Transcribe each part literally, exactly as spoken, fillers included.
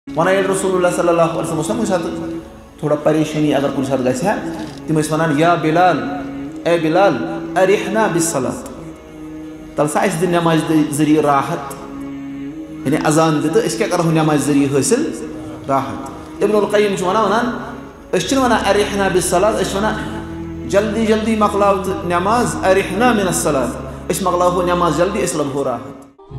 One रसूलुल्लाह सल्लल्लाहु अलैहि वसल्लम कुछ साथ थोड़ा परेशानी अगर कुछ साथ गया तम वन या बिलाल ए बिलाल अरिहना बिस्सलात तल सा दिन नमाज जरिए राहत यानी अजान दी तो क्या करो नमाज जरिए हासिल राहत। इब्नुल क़य्यिम वन वन वन अरिहना बिस्सलात वन जल्दी जल्दी मकलाव नमाज अरिहना मिनस्सलात इस मकलाव नमाज जल्दी इस लम्हो राहत।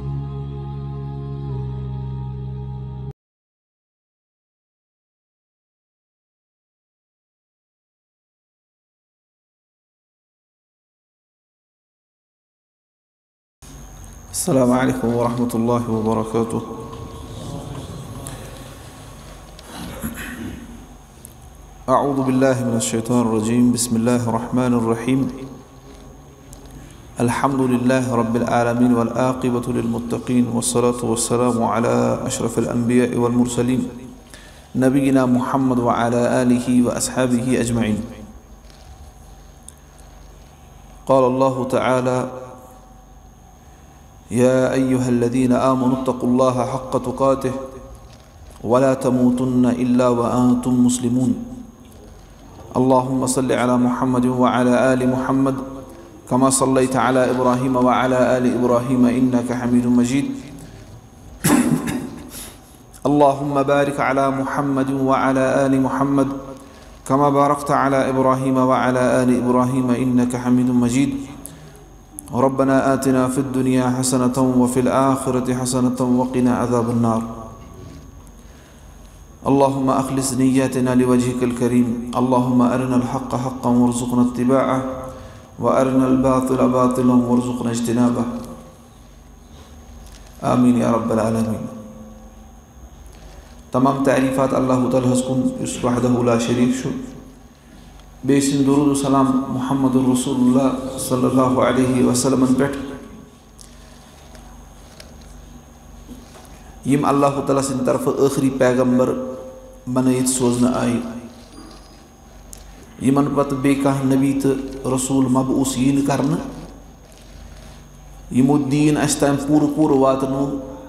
अस्सलामु अलैकुम वरहमतुल्लाहि वबरकातुह। अऊज़ु बिल्लाहि मिनश शैतानिर रजीम। बिस्मिल्लाहिर रहमानिर रहीम। अल्हम्दुलिल्लाहि रब्बिल आलमीन वल आक़िबतु लिल मुत्तक़ीन वस्सलातु वस्सलामु अला अशरफिल अंबिया'i वल मुरसलीन नबीना मुहम्मद व अला आलिहि व अस्हाबिहि अजमईन। क़ाल अल्लाहु तआला या अय्युहल्लज़ीना आमनुत्तक़ुल्लाहा हक़्क़ तुक़ातिह वला तमूतुन्ना इल्ला व अंतुम मुस्लिमून। अल्लाहुम्मा सल्लि अला मुहम्मदिन व अला आलि मुहम्मद कमा सल्लैता अला इब्राहीम व अला आलि इब्राहीम इन्नका हमीदुम मजीद। अल्लाहुम्मा बारिक अला मुहम्मदिन व अला आलि मुहम्मद कमा बारकता अला इब्राहीम व अला आलि इब्राहीम इन्नका हमीदुम मजीद। रब्बना आतिना फिद दुनिया हसनतन व फिल आखिरति हसनतन व क़िना अज़ाबन्नार। अल्लाहुम्मा अख़लिस निय्यतना लिवजहिकल करीम। अल्लाहुम्मा अरिनल हक़्क़ हक़्क़न वरज़ुक़ना इत्तिबाअह व अरिनल बातिला बातिलन वरज़ुक़ना इज्तिनाबह। आमीन या रब्बल आलमीन। तमाम तारीफ़ात अल्लाह तआला हस्कुन इस वहदहु ला शरीक छु। बेसिन दुरूद सलाम मुहम्मदुर रसूलुल्लाह सल्लल्लाहु अलैहि वसल्लम पेट यम अल्लाह तआला सिंद तरफ आखिरी पैगंबर बनयित सोजन आय यमन पत बे कह नबी तो रसूल मबऊस यीन करन यमो दीन अस ताम पूर पूर वातनो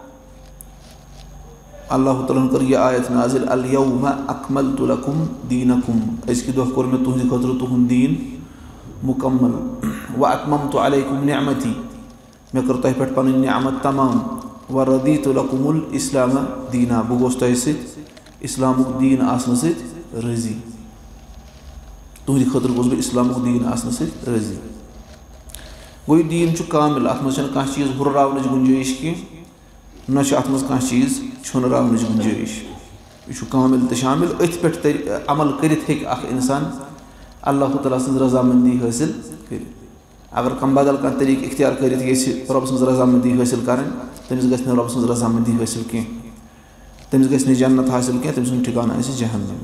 अल्लाह तआला कर यह आयत नाजिल अल यौमा अकमलतु लकुम दीनकुम इसकी दुआ कोर में तुहद खतर तुहद दीन मुकम्मल व अतममतु अलैकुम निअमती मैं कर तह पे पन निअमत तमाम व रदीतु लकुमुल इस्लाम दीना बह गोस तह सत इस्लामुक दीन आसन सत रजी तुहद खतर गोस बह इस्लामुक दीन आसन सत रजी। गो दीन कामिल अत मज कह चीज़ हुर्रावन गुंजाइश की न अत मज कह चीज़ छुनरावन गुंजाइश यह कामिल तो शामिल अथ पे अमल कर इंसान अल्लाह तआला सज रजामंदी हासिल कर। अगर कम बदल कह तरीक इख्तियार कर रब सज रजामंदी हासिल कर तमिस गि रब सज रजामंदी हासिल कह तमिस गि जन्नत हासिल कह तम सुन ठिकाना जहन्नम।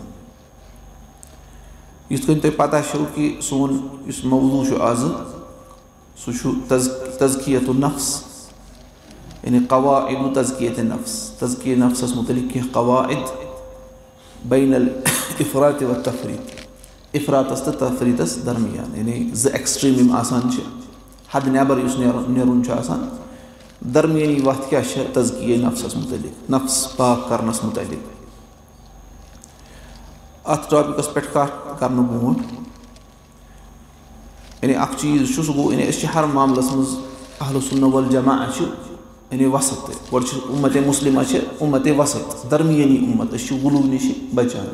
युथ कन तुम पता छो कि सोन इस मौजू आज सह तज़कियत नफ्स यानी क़वाइद तज़कियत नफ्स तज़कियत नफ्स मुतलिक कह क़वाइद बैनल इफ़रात व तफरीत इफ़रातस तो तफरीतस दरमियान यानी ज एक्सट्रीम आसान हद नबर नेरुन दरमियानी वत क्या तज़किये नफ्सस मुतलिक नफ्स पाक करनस मुतलिक। अत टॉपिकस पे कत कर बो यानी अख चीज़ सह गो यानी हर मामलस मज अहल सुन्नह वल जमा यानी वसत गो उम्मत मुस्लिम उम्मत वसत दरमियानी उम्मत गुलू नश बचान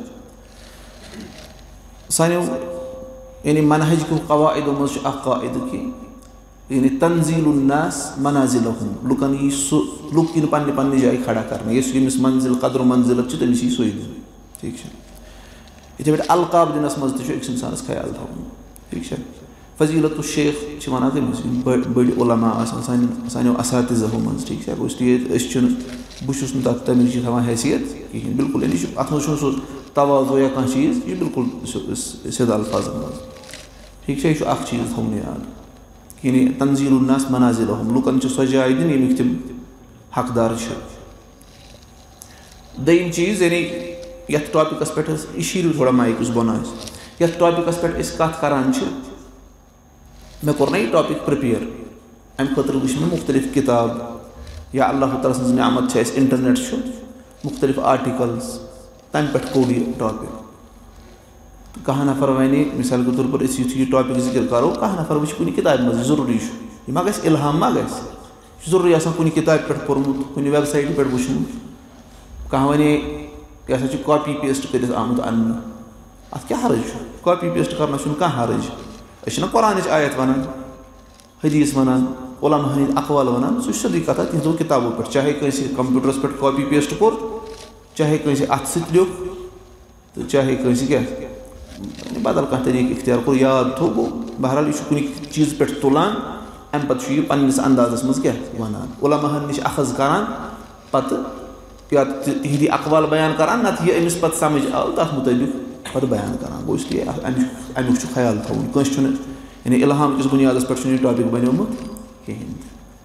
सानो यानी मनहज को कवाइदों मज कायद कि यानी तंजीलुन्नास मनाजिलहुम लुकन यी सह लुक इन पन्ने पन्ने जाय खड़ा करना यमिस मंजिल कदर मंजिलत तमिस यी सोई दिन ठीक है। इथे पे अलकाब दिनस मज तो इंसानस ख्याल थवन ठीक है। फजीलत शेख वन तमिस बड़ उलमा सानो असातिज़ो मज ठीक है बहुत बहुत तमिस हैसियत कहें बिल्कुल यानी अत मज तवाज़ो या कह चीज़ यह बिल्कुल सिद अल्फाजन मज ठीक है। यह चीज़ थवन याद कि तंजीलुन्नास मनाजिलहुम लुकन सो जाय दिन यमिक तम हकदार दयिम चीज़ यानी यथ टॉपिकस पे यह थोड़ा माइक बन यथ टॉपिकस पे कत करान मे कोर ना यह टॉपिक प्रिपेयर अम खुद वो मुख्तलिफ किताब या अल्लाह ताला सज नियामत इंटरनेट मुख्तलिफ आर्टिकल्स तम पे कोड यह टॉपिक तो कह नफर वन मिसाल के तौर पर यह टॉपिक जिक्र करो कह नफर वो कुछ किताब मज जरूरी यह मा इल्हाम मा गस जरूरी कुछ किताब पे पोर्मुत कुछ वेबसाइट पे वुचमुत कह वन यह कॉपी पेस्ट कर आमुत अन अत क्या हरज कॉपी पेस्ट करना कह हरज अ कुरान आयत वन हदीस वन उलमा हंद अकवाल वन सह सोदी कथा तिहदो किताबों पे चाहे कंसे कंप्यूटरस पे कॉपी पेस्ट कोर चाहे कंसे अथ सत लिख तो चाहे कंसे क्या बदल कह तरीक इख्तियार कोर याद थो गो बहरहाल यह कुछ चीज़ पे तुलान अम पे यह पन्निस अंदाजस मज क्या वनान उलमा नश अखज करान पत या तिहदी अकवाल बयान करान नत यह अमिस पे समझ आव तथ मुताबिक पत बयान करान गो इसलिए अमुक ख्याल थवन कंस यानी इल्हाम किस बुनियादस पे टॉपिक बनोमुत कहें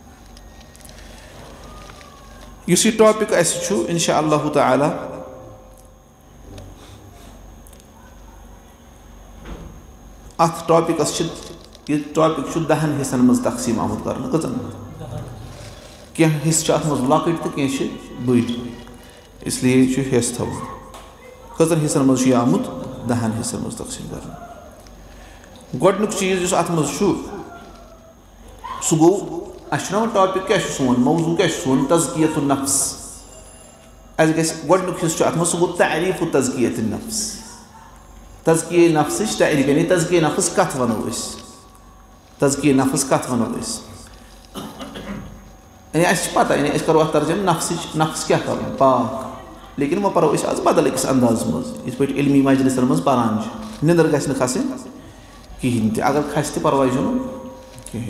इस टॉपिक इंशा अल्लाह ताला अत टॉपिकस यह टॉपिक दहन हिस्सन मज तकसीम आमुत कर कचन क्या हिस्स मज लकट तो क्या बड़ इसलिए हिस्स थवन कचन हिस्सन मज आमुत दहन हिस्सन मज तकसीम कर गोडनुक चीज़ अत मज सह गो अना टॉपिक क्या सोन मौजू क्या सोन तज़कियत नफ्स अस गोडनुक हिस्स अत मज सह गो तारीफ तज़कियत नफ्स तज़किये नफ्स तारीफ यानी तज़किये नफ्स कत वनो तज़किये नफ्स कत वनो यानी अस पता यानी अस करो तर्जम नफ्स नफ्स क्या कर पाक लेकिन वो परो आज बदल अकिस अंदाज मज इस पे इल्मी मजलिसन मज पारान निंदर गस खसन कहें ते अगर खस तो परवाह कहें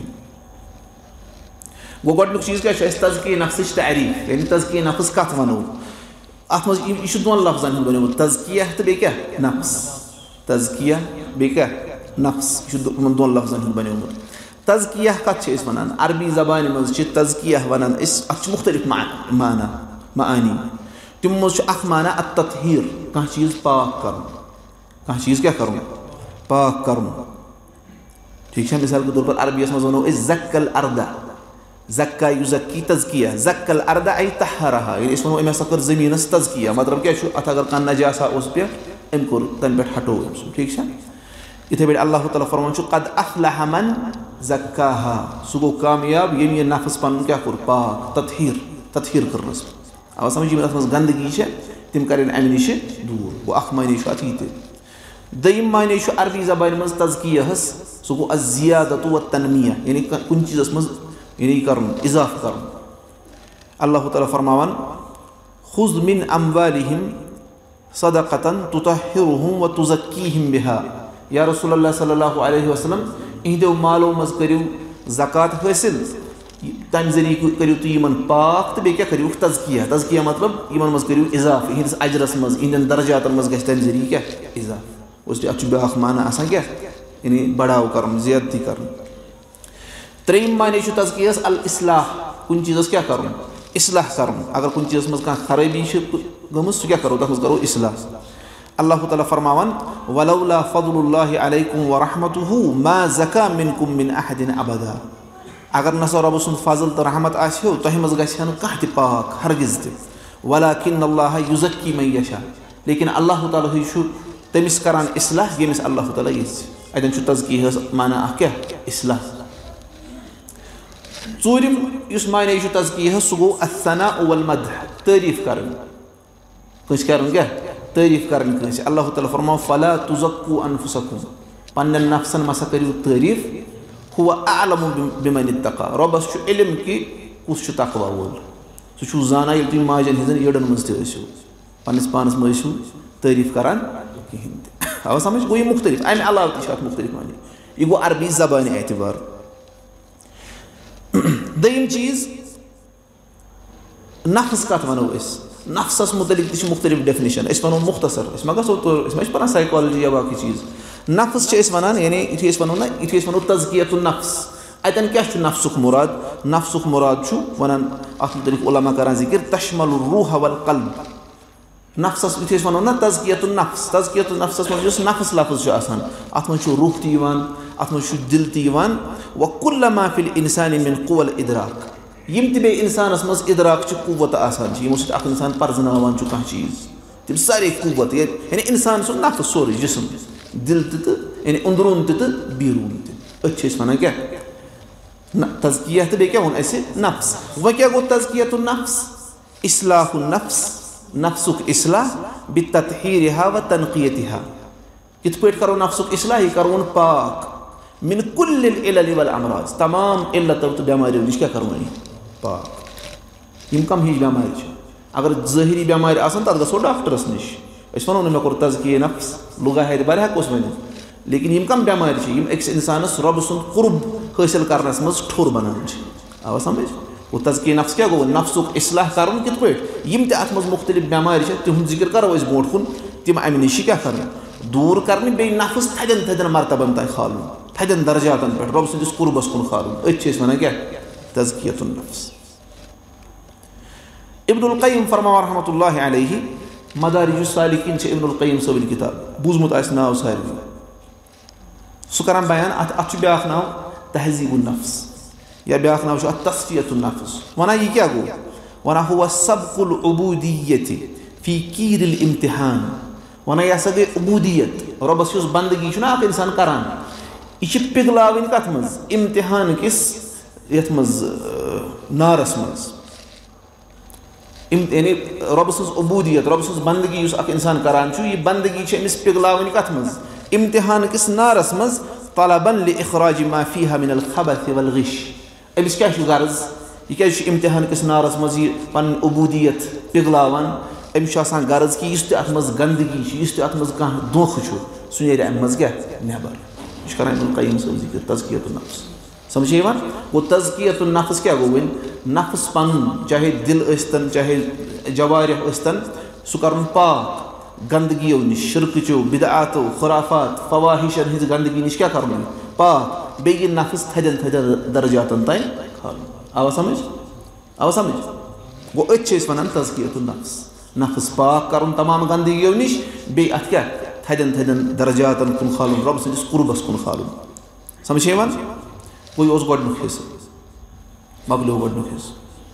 गो गोडनुक चीज़ क्या तज़किये नफ्स तारीफ यानी तज़किये नफ्स कत वनो अत मज यह दोन लफ्जन हूँ बनोमुत तज़किया तो बे क्या नफ्स तज़किया बे क्या नफ्स यह दोन लफ्जन हूँ बनोमुत तज़किया कत वनान अरबी ज़बान मज तज़किया वनान अत मुख्तलिफ माना मानी तम मज माना अत्ततहीर कह चीज़ पाक कर कह चीज़ क्या कर पाक कर ठीक है मिसाल के तौर पर अरबियस मज वनो ज़क्कल अर्दा ज़क्का युज़क्की तज़किया ज़क्कल अर्दा आई तहरहा यानी इस वनो अम हसा कर ज़मीनस तज़किया मतलब क्या अत अगर कह नजासा उस पे अम कोर तन पे हटो ठीक है इथे पे अल्लाह ताला फरमान कद अफ्लह मन ज़क्काहा सह गो कामयाब यम यह नफ्स पन क्या कोर पाक ततहीर ततहीर करनस अब समझ अत मज गंदगी तम कर अमि नश दूर गो अख माने अत यह दयिम माने अरबी ज़बान मज तज़कियहस सह गो अज़ियादत व तनमिया यानी कुन चीज़स मज यानी कर इजाफ कर अल्लाह ताला फरमावन खुज़ मिन अम्वालिहिम सदक़तन तुतहिरुहुम व तुज़क्कीहिम बिहा या रसूलुल्लाह सल्लल्लाहु अलैहि वसल्लम इहदो मालो मज करियो ज़कात हासिल तम जरिए करियो तो यमन पाक तो बे क्या करियो तज़किया तज़किया मतलब यमन मज करियो इजाफ इहदिस अजरस मज इहदन दर्जातन मज गछ तम जरिए क्या इजाफ उस अत ब्याख माना आसान क्या यानी बढ़ाव कर ज्यादती कर त्रेम माने तज़कियस अल इस्लाह कुन चीज़स क्या कर इस्लाह कर अगर कुन चीज़ मज खराबी गम सह क्या करो तथ मज करो इस्लाह अल्लाह ताला फरमावन वलौला फज़लुल्लाहि अलैकुम व रहमतुहु मा ज़का मिनकुम मिन अहदिन अबदा अगर नसा रब सुंद फजल तो रहमत आहो तह मज गह कह त पाक हरगिज त वलाकिन्नल्लाह युज़क्की मन यशा लेकिन अल्लाह ताला तमिस करान इस्लाह यमिस अल्लाह ताला यस अतन तज़कियस माना क्या इस्लाह चूरिम इस माने तज़कियस सह गो अथना वल मदह तारीफ कर कस कर क्या तारीफ कर अल्लाह ताला फरमाओ फला तुज़क्कू अनफुसकुम पन्न नफ्सन मसा करियो तारीफ हुवा अअलमु बिमन इत्तका रब्बस इल्म कि कुस तकवा वोल सह जाना ये तुम माजन हिजन यड़न मज तु पन्निस पानस मज तारीफ करान कहें अब समझ गो यह मुख्तलिफ अमे अलाव तक मुख्तलिफ माने यह गो अरबी ज़बान एतबार दयिम चीज़ नफ्स कत वनो नफ्सस मुतलिक तह मुख्तलिफ डेफिनेशन वो मुख्तसर मा गो तो पान साइकोलॉजी या बाकी चीज़ नफ्स वनान यानी यु वो ना यु वो तज़कियत नफ्स अतन क्या नफ्सुक मुराद नफ्सुक मुराद वनान अत मुतलिक उलमा करान जिक्र तशमल रूह वल क़ल्ब नफ्सस यु वो ना तज़कियत नफ्स तज़कियत नफ्सस मज नफ्स लफ्ज़ अत मज रूह तक अत मज दिल तक व कुल्ल मा फिल इंसान मिन क़ुव्वल इदराक यम ते बे इंसानस मज इदराक कुव्वत आसान यमो सत अख इंसान परजनावान कह चीज तम सारे कुव्वत यानी इंसान सुन नफ्स सोरे जिस्म दिल तो यानी अंदरून तो बीरून तो वन क्या तज़किया तो बे क्या वो नफ्स वह क्या गो तज़कियतुन नफ्स इस्लाहुन नफ्स नफ्सुक इस्लाह बिततहीरिहा व तनक़ियतिहा कित पे करो नफ्सुक इस्लाह यह करो पाक मिन कुल्लिल इलल वल अमराज तमाम इल्लतों तो बीमारियों निश क्या करो पाक यम कम हिज बीमारी अगर ज़ाहिरी बीमारी आसन तथ गो डॉक्टरस निश अस वनो मे कोर तज़किया नफ्स लुगा है बार हेकोस वन लेकिन यम कम बीमारी यम अक्स इंसानस रब सुन कुर्ब हासिल करनस मज ठुर बनान आवा समझ वो तज़किया नफ्स क्या गो नफ्सुक इस्लाह कर कित पे यम ते अत मज मुख्तलिफ बीमारी तिहुंद जिक्र करो अस ब्रोट कुन तिम अमि निश क्या कर दूर करने बे नफ्स थदन थदन मरतबन तक खालून थदन दर्जातन पे रब सदिस कुर्बस कुन खालून अस वन क्या तज़कियतुन नफ्स। इब्नुल क़य्यिम फरमा रहमतुल्लाहि अलैहि मदारिजुस सालिकीन इब्नुल क़य्यिम सबल किताब बूजमुत आस नाव सारी सह करान बयान अत अत ब्याख नाव तहज़ीबुन नफ्स या ब्याख नाव अत तस्फियतुन नफ्स वना यह क्या गो वना हुवा सबकुल उबूदिय्यति फी कीरिल इम्तिहान वन यह सा गई उबूदियत रबस युस बंदगी ना अख इंसान करान यह पिघलावन कत मज इम्तिहान किस यथ मज नारस मज यानी रब सज उबूदियत रब सज बंदगी युस अख इंसान करान यह बंदगी अमिस पिघलावन कत मज इम्तिहान किस नारस मज तलबन लिइखराज मा फीहा मिनल खबथ वल गिश अमिस क्या गर्ज यह क्या इम्तिहान किस नारस मज यह पन उबूदियत पिघलावन अमिस आसान गर्ज कि इस अत मज गंदगी इस अत मज कह धोख सह नेर अमि मज क्या नेबर यह कर इब्नुल क़य्यिम सब जिक्र तज़कियतुन नफ्स समझे वन वो तज़कियतुन नफ्स क्या गो वन नफ्स पन चाहे दिल स्तन चाहे जवारिह स्तन सह कर पाक गंदगियों निश शिरकचो बिदआतो खुराफात फवाहिशन हिज गंदगी निश क्या कर पाक बे नफ्स थदन थदन दर्जातन तय खाल आवा समझ आवा समझ वो अच्छे वन तज़कियतुन नफ्स नफ्स पाक कर तमाम गंदगियों निश बे अत क्या थदन थदन दर्जातन कुन खालून रब सदिस कुर्बस कुन खालून समझे वन वो गोडनुक हिस्स मकलो गोडनुक हिस्स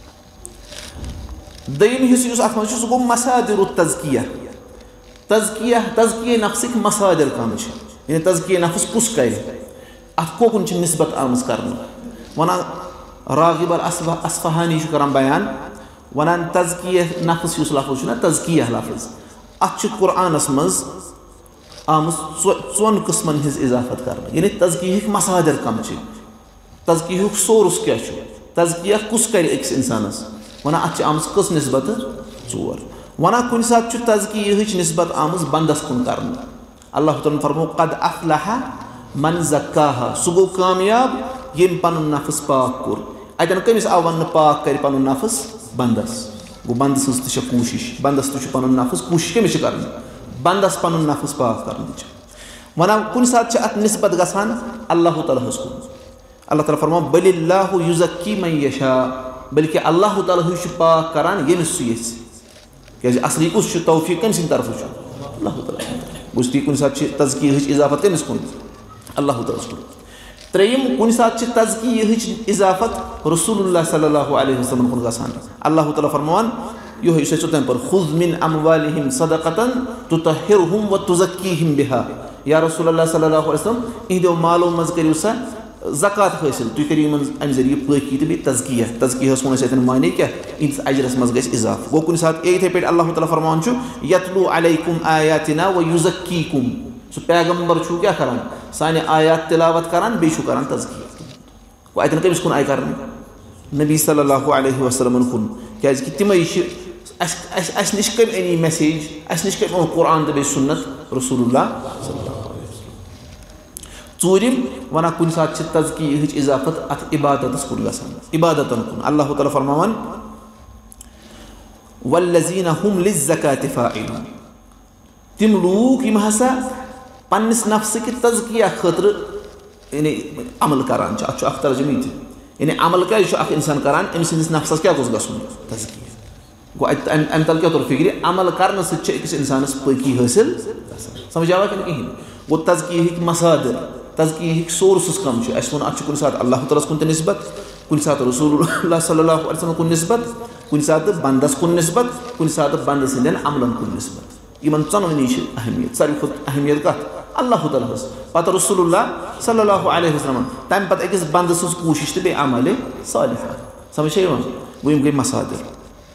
दयम हिस्स अत मज सह गो मसादिर तज़किया तज़किया तज़किया नफ्सिक मसादिर कम यानी तज़किया नफ्स कुस कर अत कोकुन निस्बत आमज कर वन रागिब अल अस्फहानी कर बयान वन तज़किया नफ्स युस लफ्ज़ ना तज़किया लफ्ज़ अत कुरानस मज आमज चौन किस्मन हिज इजाफत कर यानी तज़किया मसादिर कम तज़किया सोर्स क्या तज़किया कुस कर अक्स इंसानस वन अत आमज कस निस्बत चोर वन कुन सात तज़किया निस्बत आमज बंदस कुन कर अल्लाह ताला फरमो क़द अफ़लह मन ज़क्काहा सह गो कामयाब यम पन नफ्स पाक कोर अतन कमिस आव वन पाक कर पन नफ्स बंदस गो बंद सज त कोशिश बंदस त पन नफ्स कोशिश कमिस कर बंदस पन नफ्स पाक कर वन कुन सात अत निस्बत गसान अल्लाह ताला कुन अल्लाह ताला फरमो बलिल्लाहु युज़क्की मन यशा बल्कि अल्लाह ताला पाक करान यमिस सह यस क्या असली कुछ तौफीक कम सिंद तरफ अल्लाह ताला गुस्ती कुन सात तज़किया इजाफत कमिस कुन अल्लाह ताला कुन त्रेयम कुन सात तज़किया इजाफत रसूलुल्लाह सल्लल्लाहु अलैहि वसल्लम कुन गसान अल्लाह ताला फरमान यो है सचतन पर खुज़ मिन अमवालिहिम सदक़तन तुतहिरुहुम व तुज़क्कीहिम बिहा या रसूलुल्लाह सल्लल्लाहु अलैहि वसल्लम इहदो मालो मज करियो सा ज़कात हासिल तुम करो इन जरिए पाकी तो तज़किया तज़किया वो माने क्या इन अजरस मज गई इजाफ गो कुन सात ये पे अल्लाह ताला फरमान यतलू अलैकुम आयातिना व युज़क्कीकुम सह पैगम्बर क्या करान साने आयात तिलावत करान बे करान तज़किया गो अतन कमिस कुन आय कर नबी सल्लल्लाहु अलैहि वसल्लम कुन क्या तमें अस नश कम अनी मैसेज अस नश कम कुरान तो बे सुन्नत रसूलुल्लाह चूरिम वन कुन सात तज़किया इजाफत अत इबादत कुन गसान इबादतन कुन अल्लाह ताला फरमान वल्लज़ीना हुम लिज़्ज़काति फ़ाइलून तिम लूक यम हसा पन्निस नफ्स कि तज़किया खतर यानी अमल करान अत अख तर्जुमे यानी अमल क्या अख इंसान करान अमि सिंदिस नफ्सस क्या गोस गसुन तज़किया गो अमि तल क्या तोर फिक्र अमल करने सत्य अकिस इंसानस पाकी हासिल समझ आवा कि कहीं वो तज़किया मसादिर तज़किया सोर्स कम अस वो अत कुन सात अल्लाह ताला कुन निस्बत कुन सात रसूलुल्लाह सल्लल्लाहु अलैहि वसल्लम कुन निस्बत, कुन सात बंदस कुन निस्बत, कुन सात बंद सिंदन अमलन कुन निस्बत। यमन चनवनी अहमियत सारी खुद अहमियत कत अल्लाह ताला हस पत रसूलुल्लाह सल्लल्लाहु अलैहि वसल्लम तम पत अकिस बंद सज कोशिश तो बे अमल सालिहा समझ यवं वो गई मसादिर।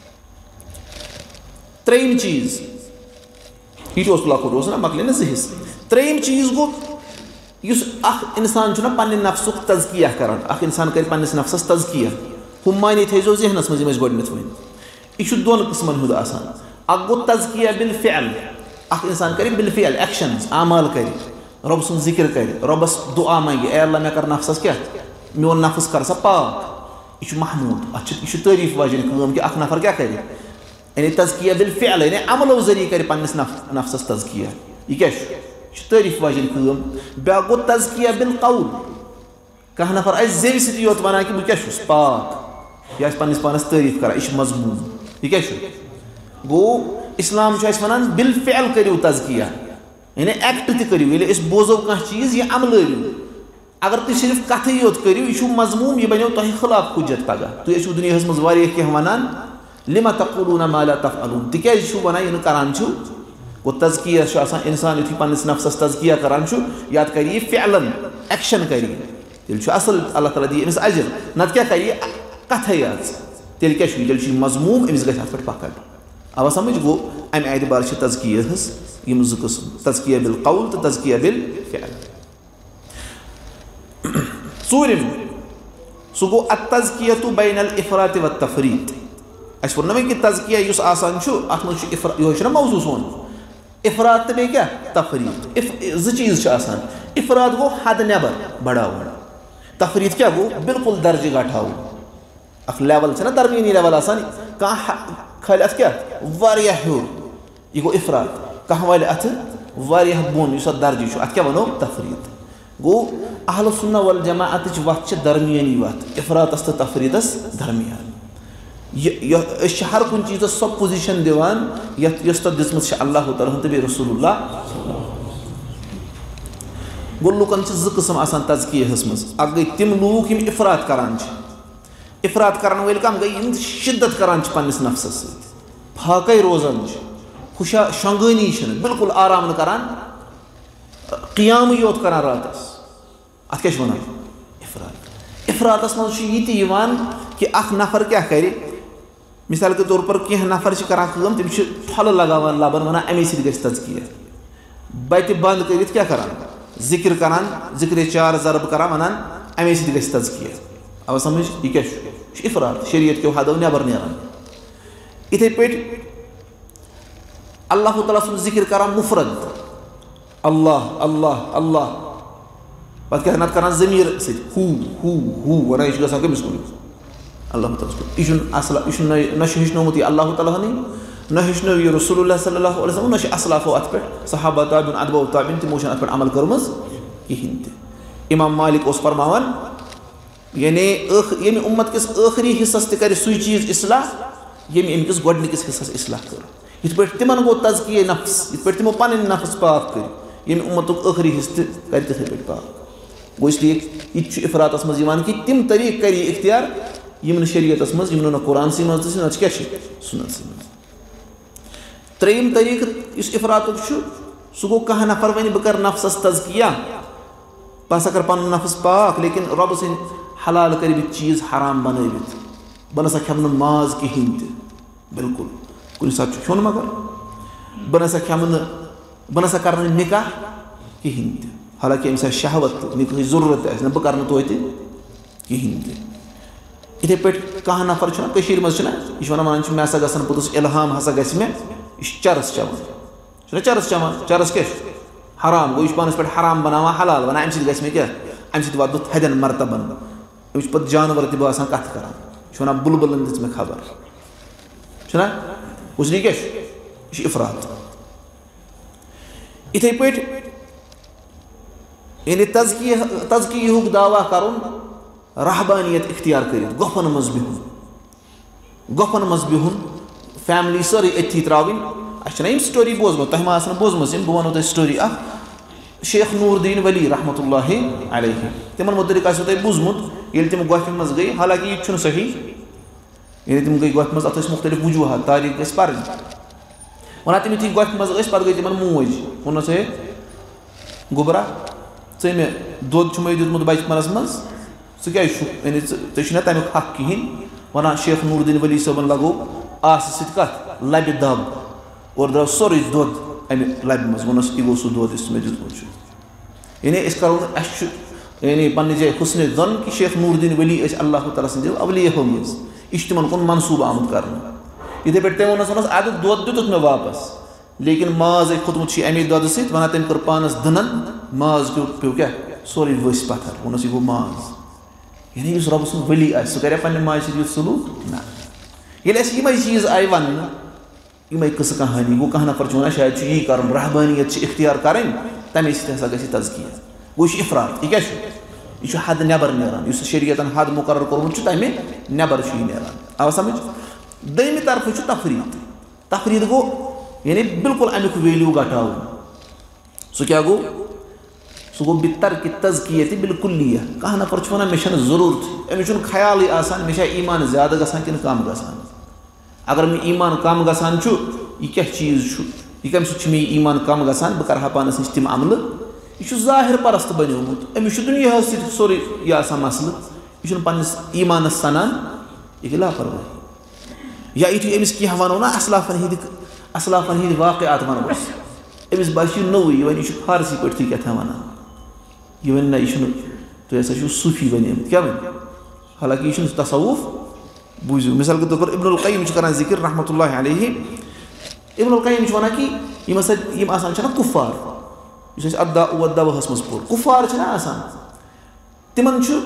त्रेम चीज यह लकुट ना मकल ना जहिस। त्रेम चीज गो इंसान पन्ने नफ्सुक तज़किया करान, अख इंसान कर पन्निस नफ्सस तज़किया हम माने थो जहनस मज गोडनथ वन यह दोन किस्मन हुद आसान। अख गो तज़किया बिल फ़िअल, अख इंसान कर बिल फ़िअल एक्शंस आमाल कर, रब सुन जिक्र कर, रबस दुआ मांगे ए अल्लाह मे कर नफ्सस क्या मोन नफ्स कर सा पाक, यह महमूद यह तारीफ वाजिन कम कि अख नफर क्या करे यानी तज़किया बिल फ़िअल यानी अमलो जरिए कर पन्निस नफ्सस तज़किया यह क्या तारीफ वाजिन कम। ब्या गो तज़किया बिल कौल, कह नफर आज जेव सत योत वन कि बह क्या पाक यह पन्निस पानस तारीफ कर यह मजमून यह क्या गो। इस्लाम वन बिल फ़िअल करियो तज़किया यानी एक्ट ति करियो ये बोजो कह चीज यह अमलू। अगर तुम सिर्फ कथ योत करियो यह मजमूम यह बनो तुम खिलाफ हुज्जत पगह तुम दुनिया मज कह वनान लिमा तक़ूलूना मा ला तफ़अलून तिक्याज़ वन यह करान गो तज़किया इंसान युथी पन्निस नफ्सस तज़किया करान याद कर फ़िअलन एक्शन कर तेल असल अल्लाह ताला दी अमिस अजर नत क्या कर कथ याज तेल क्या तेल मजमूम अमिस गि पे पकड़। अब समझ गो अमे एतबार तज़किया यम ज़ किस्म तज़किया बिल कौल तो तज़किया बिल फ़िअल। ूरम सह गो अत्तज़कियतु बैनल इफ़रात व तफ़रीत। अस वो ना कि तज़किया युस आसान अत मज यह मौजू सोन इफ़रात तो बे क्या तफ़रीत ज चीज़ आसान। इफ़रात गो हद नबर बढ़ाव, तफ़रीत क्या गो बिल्कुल दर्ज घटाव। अख लेवल ना दरमियानी लेवल आसान कह खल अत क्या वारिया हूर यह गो इफ़रात, कह वाल अत वारिया बोन इस दर्ज अत क्या वनो तफ़रीत। गो अहल सुन्नह वल जमाअत वत दरमियानी वत इफ़रातस तो तफ़रीतस दरमियान। हर कुन चीज़ सो पोजिशन दिवान यस तथ दिसमत अल्लाह ताला तो बे रसूलुल्लाह। गो लुकन ज किस्म आसान तज़कियस मज अख गई तिम लूक यम इफ़रात करान इफ़रात करान वल कम गई शिद्दत करान पन्निस नफ्सस सत फाकै रोजान खुशा शंगनी बिल्कुल आराम करान क़ियाम योत करान रातस अत क्या वन इफ़रात। इफ़रातस मज यह कि अख नफर क्या करे मिसाल के तौर पर कह नफर करान तम थल लगान लबन वन अमे सत गि तज़किया बत बंद कर क्या करान जिक्र करान जिक्र चार ज़रब करान वनान अमे सत गि तज़किया। अब समझ यह क्या इफ़रात शरीयत के हदो नबर नान। इथे पे अल्लाह ताला सुन जिक्र करान मुफरद अल्लाह अल्लाह अल्लाह पे क्या नत करान ज़मीर सत हू हू हू वन यह गसान कमिस कुन अल्लाह ताला यह असल यह न हेचनोमुत यह अल्लाह ताला न हेचनो यह रसूलुल्लाह सल्लल्लाहु अलैहि वसल्लम न असलाफो अत पे सहाबा ताबिन अदबो ताबिन तमो अत पे अमल कर्मज कहीं ते। इमाम मालिक फरमान यानी ये उम्मत किस आखिरी हिस्सस तक सु चीज़ इस्लाह ये अमिस गोडनिकिस हिस्सस इस्लाह कर इत पे तिमन गो तज़किये नफ्स इत पे तिमो पन नफ्स पाक कर ये उम्मत आखिरी हिस्से कर तिथे पे पाक। गो इसलिए यह इफ़रातस मज कि तिम तरीक़ कर इख्तियार यम शरीयतस मज यम न कुरान सी मज न क्या सुन्नत सी मज। त्रेम तरीक़ इस इफ़रातुक सह गो कह नफर वन बह कर नफ्सस तज़किया बह हसा कर पन नफ्स पाक लेकिन रब सिंद हलाल कर चीज़ हराम बनवित बह नसा खेम माज कहीं बिल्कुल कुछ सात खोन मगर बह नसा खेम बह नसा कर निकाह कहीं हालांकि अम शहवत निकाह ज़रूरत बह कर तो कहीं इथे पे कह नफर मज यह वन मे हसा ग पुतस इल्हाम हसा ग मे चरस चवान चरस चवान चरस क्या हराम गो यह पानस पे हराम बनावा हलाल वन अम सत मे क्या अम सत वात थदन मरतबन अमिस पे जानवर तह बसान कथ करान यह वन बुलबुलन दिस मे खबर उसने क्या यह इफ़रात। इथे पे यानी तज़कियहुक दावा करुन रहबानियत इख्तियार कर गोफन मज बिहुन गोफन मज बिहुन फैमिली सारी अथी त्रावन अम स्टोरी बोजम तुम मा बोजम बह वो तुम स्टोरी शेख नूरुद्दीन वली रहमतुल्लाहि अलैहि तिमन मुतलिक आसो तुम बूजमुत ये तम गोफ मज गई हालांकि यह सही ये तम गई गोफ मज अत मुख्तलिफ वजूहत तारीख गई पर वन तम यु गोफ मज पे गई तिम मोज वोन हे गुबरा ऐ मे दोद मे दुत बचपनस मज स क्या यानी ऐ तमिक हक कहें वन शेख नूरुद्दीन वली सबन लगो आस सत लबि दब और द्राव सोरे दोद अमे लबि मज वोनस यह गो सह दोद मे दुतमुत यानी करो यानी पन्ने जाए हुस्न ज़न कि शेख नूरुद्दीन वली अल्लाह ताला सद अवलियो मज यह तिमन कुन मनसूब आमुत कर इथे पे तम वोनस अद दोद दुत मे वापस लेकिन माज खोतमुत अमे दोद सत वन तम कर पानस दनन माज पे क्या सोरे वस पत्थर वोनस यह गो माज यानी इस रब सुन वली आ सह कर पे माज सत सलूक ना ये यम चीज़ आय वन यम कस कहानी गो कह नफर वन शायद यी कर रहबानियत इख्तियार करें तमे सह ग तज़किया गो इफरात यह क्या यह हद नबर नान शरीयतन हद मुकर्रर कोर्मुत तमे नबर नान आव समझ दम तरफ तफरीद तफरीद गो यानी बिल्कुल अमुक वैल्यू घटाव सह क्या गो सह गो बितर कि तज़कियत बिल्कुलिया कह नफर वन मे जरूरत अमिस ख्याल मे ईमान ज्यादा गसान कि कम गसान अगर मे ईमान कम गसान यह क्या चीज़ यह कम सत मे ईमान कम गसान बह कर पानस नश तम अमल यह ज़ाहिर परस्त बनोमुत अमिस दुनिया सोरे यह मसल यह पन्निस ईमानस सनान यह लापरवाही या यु अमिस कह वनो ना असलाफन हिंद असलाफन हिंद वाक़यात वनोस अमिस बस नोई वन यह फारसी पे क्या वन यह वन ना यह तुम हसा सूफी बन क्या वन हालांकि यह तसव्वुफ बूझू मिसाल के तौर पर इब्नुल क़य्यिम कर जिक्र रहमतुल्लाहि अलैहि इब्नुल क़य्यिम वन कि यम हसा यम आसान छना कुफ़ार यह अद्दा वद्दावहस मज पोर कुफ़ार छना आसान तिमन छु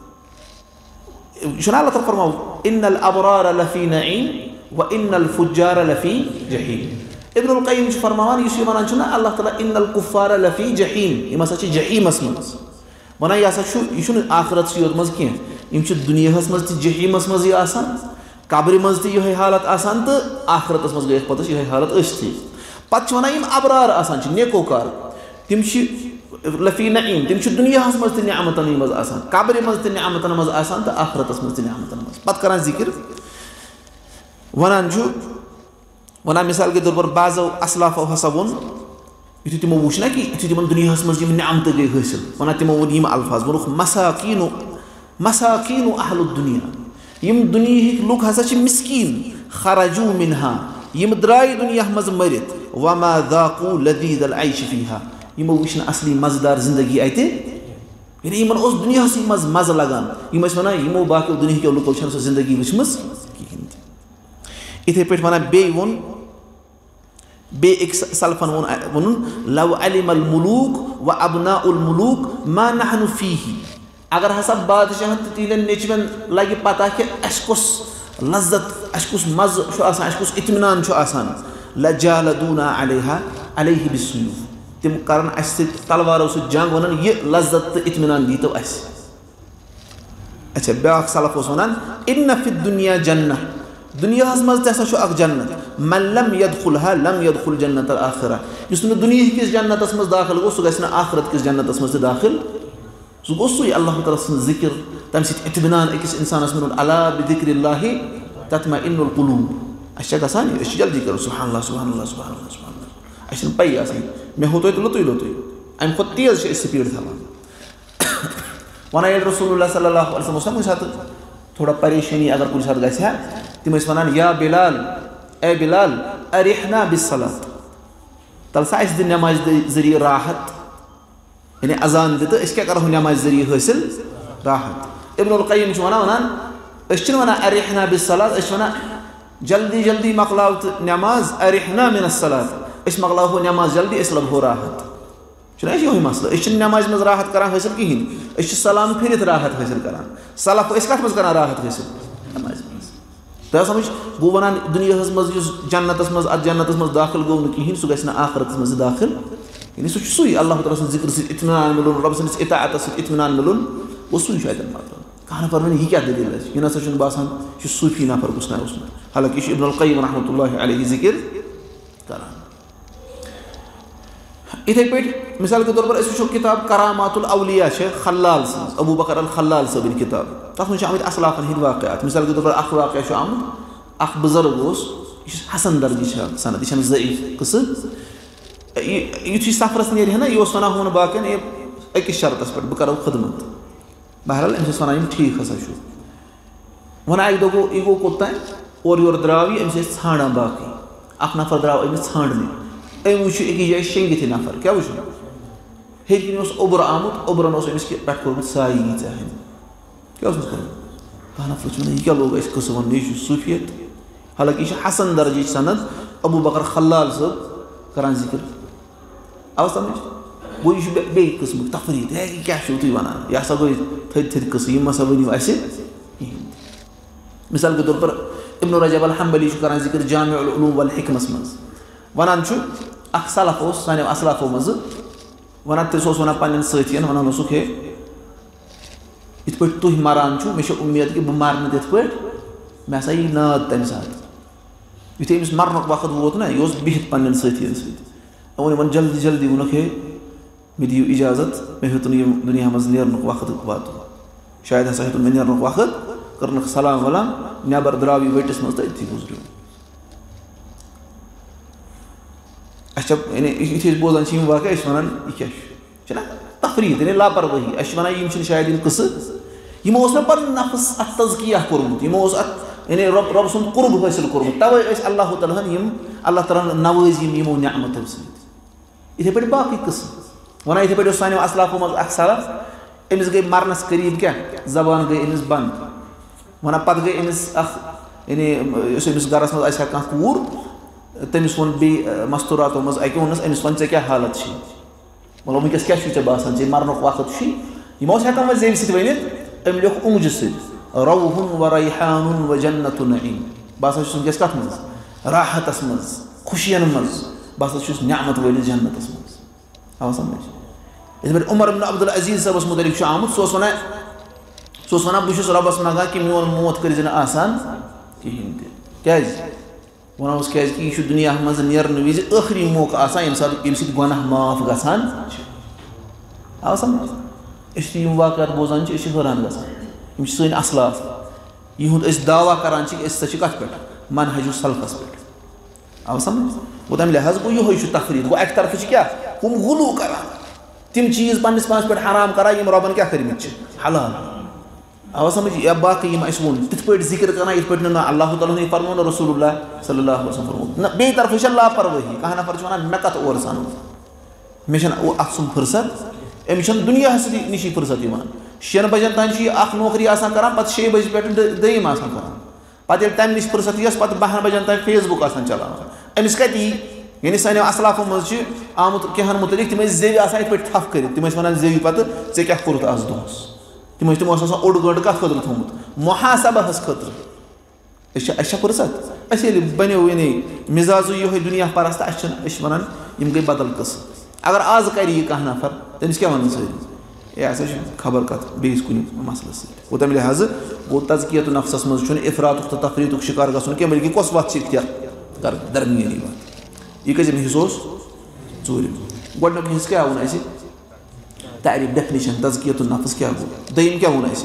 यह अल्लाह ताला फरमाओ इन्नल अबरार लफी नईम व इन्नल फुज्जार लफी जहीम इब्नुल क़य्यिम फरमान यह वन छना अल्लाह ताला इन्नल कुफ़ार लफी जहीम यम हसा जहीमस मज वन यह हसा यह आखिरत योत मज कह यम दुनियास मज जहीमस मज कब्र मज यह हालत आसान तो आखिरतस मज गई पत यह हालत थी पे वन यम अबरार आसान नेकोकार तम लफी नईम तम दुनियास मज नियामतन मज कब्र मज नियामतन मज तो आखिरतस मज नियामतन मज पे कर जिक्र वन वन मिसाल के तौर पर बाज़ो असलाफो हसा वोन यु तमो वो ना कि यु तम दुनियास मज नियामत गई हासिल वन तमो वो यम अल्फाज वोनुख मसाकीन मसाकीन अहलुद दुनिया यम दुनिया लुक हसा मिस्कीन खरजू मिनहा यम द्राय दुनिया मज मरित वमा ज़ाक़ू लज़ीज़ अल ऐश फीहा यमो वो असली मज़ेदार जिंदगी अत यानी यमन उस दुनिया मज मज लगान यम वन यमो बाकी दुनिया लुको सो जिंदगी वचम कहें इथे पे वन बे वोन बे एक सल्फन वोन वोन लव अलिमल मुलूक व अबनाउल मुलूक मा नहनु फीही अगर हसा बादशाह तीन नचवन लगे पता कि अस लज्जत अस मज अस इत्मीनान लजालदूना अलैहा अलैहि बिस्सुयूफ तिम करन अस तलवारों सह जंग वन यह लज्जत तो इत्मीनान दीतो अस अच्छा ब्याक सलफ वन इन्न फि दुनिया जन्नह दुनिया मज तसा जन्नत मन लम यदखुलहा लम यदखुल जन्नत अल आखिरा युस न दुनिया किस जन्नतस मज दाखिल गो सह गस न आखिरत किस जन्नतस मज दाखिल सह गो सह अल्लाह ताला सन जिक्र तम सत इत्मीनान अकिस इंसानस मिलुन अला बिदिक्रिल्लाहि तत्मइन्नुल कुलूब अस गसान अस जल्दी करो सुब्हानल्लाह सुब्हानल्लाह सुब्हानल्लाह सुब्हानल्लाह अस पई आसान मे होतो तो लुतुय लुतुय अम खुद तेज स्पीड थवान वन रसूलुल्लाह सल्लल्लाहु अलैहि वसल्लम के साथ थोड़ा परेशानी अगर कुछ साथ गस तम वन या बिलाल ए बिलाल अरिहना बिस्सलात तल सा दिन नमाज जरिए राहत यानी अजान दित अस क्या करो नमाज जरिए हासिल राहत इब्नुल क़य्यिम वन वन अस वन अरिहना बिस्सलात अस वन जल्दी जल्दी मकलाव नमाज अरिहना मिनस्सलात अस मकलाव नमाज जल्दी अस लबहो राहत यो मसल अस नमाज मज राहत कर हासिल कहें अस सलाम फिर राहत हासिल कर सलफ अस कत मज कर राहत हासिल नमाज मज तो समझ गो वन दुनिया मज जन्नतस मज अत जन्नतस मज दाखिल गो कहें सह गस आखिरत मज दाखिल यानी सह सुई अल्लाह ताला सं जिक्र से इत्मीनान मिलुन रब सन्दिस इताअत से इत्मीनान मिलुन वो सुई शायद मतलब कहां पर यह क्या दलील है यह ना बासान सूफी नफर गुस्ना उसमें हालांकि इब्नुल क़य्यिम रहमतुल्लाहि अलैहि जिक्र कर इथे पे मिसाल के तौर पर वो किताब करामातुल औलिया खल्लाल सज अबू बकर अल खल्लाल सबन किताब तथ मज आमत असलाफन हंद वाक़यात मिसाल के तौर पर अख वाक़या आमुत अख बुजुर्ग हसन दर्जी सनद यह ज़ईफ कस युथ सफरस ने ना यह वन हूं बाकन अकिस शर्तस पे बह करो खदमत बहरहाल अम्स वन ठीक हसा वन अक दो गो यह गो कोतान और योर द्राव यह अम्स ान बाकी अख नफर द्राव अमिस ाने अम वो एक जाए शेंगित नफर क्या वो हेकिन ओबर आमुत ओबरन अमिस पे कोर्मुत साई यीचा क्या कह नफर वन यह क्या लोग कस वन यह सूफियत हालांकि यह हसन दर्जी सनद अबू बकर खल्लाल सब करान जिक्र आव समझ गो यह बे कस्म तफरीद है क्या तुम वन यह हसा गई थद थद कस यम हसा वनो मिसाल के तौर पर इब्न रजब अल हंबली करान जिक्र जामिउल उलूम वल हिकमस मज वनान अख सलफ सान असलाफो मज वन तेस वन पन्न सथियन वन हे इत पे तुम मरान मे उम्मीद कि बह मर तिथ पे मे हसा यी नाद तम सात युथे अमिस मरन वक्त वोत ना यह बिहित पन्न सथियन सत वन जल्दी जल्दी वोन हे मे दियो इजाजत मे हेतुन यह दुनिया मज नेरन वक्त वात शायद हसा हेतुन मे नेरन वक्त कर सलाम वलाम नबर द्राव यह वटिस मज तो गुजर अच्छा ये बोजान वाक़ वन यह क्या तफरीद यानी लापरवाही अस वन यम शायद यम कस यमो मे पे नफ्स अत तज़किया कोर्मुत यमो अत यानी रब रब सुंद कुर्ब हासिल कोर्मुत तवे अल्लाह ताला यम अल्लाह ताला नवाज यम यमो निअमत सत इथे पे बाकी कस्म वन इथे पे सान असलाफो मज अख सलफ अमिस गई मरनस करीब क्या जबान गई अमिस बंद वन पे गई अमिस अख यानी अमिस गरस मज कह कूर तमिस वो बे मस्तूरातो मज अक वनस अमिस वन क्या हालत मतलब वनकस क्या चे बासान ऐ मरन वक्त यमो हेकान वो जेव सत वनित अम लिख उंगज सौहुन व रैहानुन व जन्नत नईम बह वनकस कत मज राहतस मज खुशियन मज बह नियामत वलिस जन्नतस मज आवा समझ इस पे उमर इब्न अब्दुल अजीज सबस मुतलिक आमुत सह वन सह वन बहुत रबस मंगान कि मोन मौत कर आसान कहें क्या वन क्या यह दुनिया मज नेरन विज आखिरी मौका आसान यम सात यम सत गुनाह माफ गसान आवा समझ अस वाक़यात बोजान हैरान गसान सन असलाफ यहुंद दावा करान कत पे मनहज सलफस पे आवा समझ वो तम लिहाज गो यह तफरीद गो अक तरफ क्या हम गुलू करान तिम चीज़ पन्निस पास पे हराम करान यम रबन क्या करमित हलाल आवा समझ या बाकी यम अस वोन तिथ पे जिक्र करान इत पे ना अल्लाह ताला ने फरमोन रसूलुल्लाह सल्लल्लाहु अलैहि वसल्लम फरमोन बे तरफ लापरवाही कह नफर वन मे कत और सन मे अत सुन फुर्सत अमिस दुनिया नश फुर्सत शेन बजन तान अख नौकरी करान पे शे बज पे दम करान पे तम नश फुर्सत यस पे बहन बजन तान फेसबुक चलान अमिस कत यानी सान असलाफो मज आमुत कहन मुतलिक तम जेव इत पे थफ कर तम वन जेव पे ऐ क्या कोरुत आज दोस तम तम ओड गंट कत खुद थोमुत मुहासबहस खुद फुर्सत अस बनो यानी मिजाजु यो दुनिया परस्त अस वन यम गई बदल कस्म अगर आज कर कह नफर तमिस क्या वन सर यह हसा खबर कत बेस कुन मसलस वो तम लिहाज गो तज़कियत नफ्सस मज इफरात तो तफरीत शिकार गसन क्या बल्कि कस वत इख्तियार दरमियानी वत यह कम हिस्स चूरिम गोडनुक हिस्स क्या वो तारीफ डेफिनेशन तज़कियत नफ्स क्या गो दम क्या वो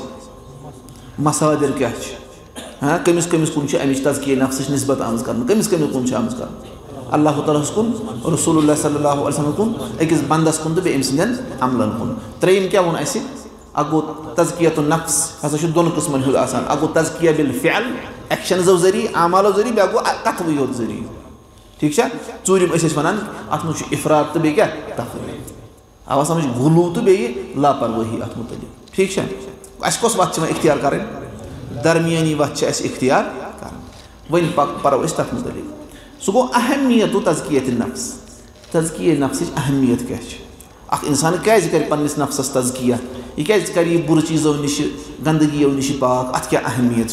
मसादिर क्या हाँ कमिस कमिस कुन अमिच तज़किया नफ्स निस्बत आम कर कमिस कमिस कुन आम कर अल्लाह ताला कुन रसूलुल्लाह सल्लल्लाहु अलैहि वसल्लम कुन अकिस बंदस कुन तो बे अमसन अमलन कुन त्रेम क्या वो अक गो तज़कियत नफ्स हसा दोन कस्मन हुद आसान अक गो तज़किया बिल फ़िअल एक्शनजो जरिए आमालो जरिए बे गो कथवो योत जरिए ठीक है चूरिम अस वनान अत मज इफरात तो बे क्या तफरीत आवा समझ गुलू तो बे लापरवाही अत मुतलिक ठीक है अस कस वत इख्तियार कर दरमियानी वत इख्तियार कर वन परो अस तथ मुतलिक सह गो अहमियत तज़कियत नफ्स तज़किया नफ्स अहमियत क्या अख इंसान क्या कर पन्निस नफ्सस तज़किया यह क्या कर बुर चीज़ों नश गंदगियों नश पाक अत क्या अहमियत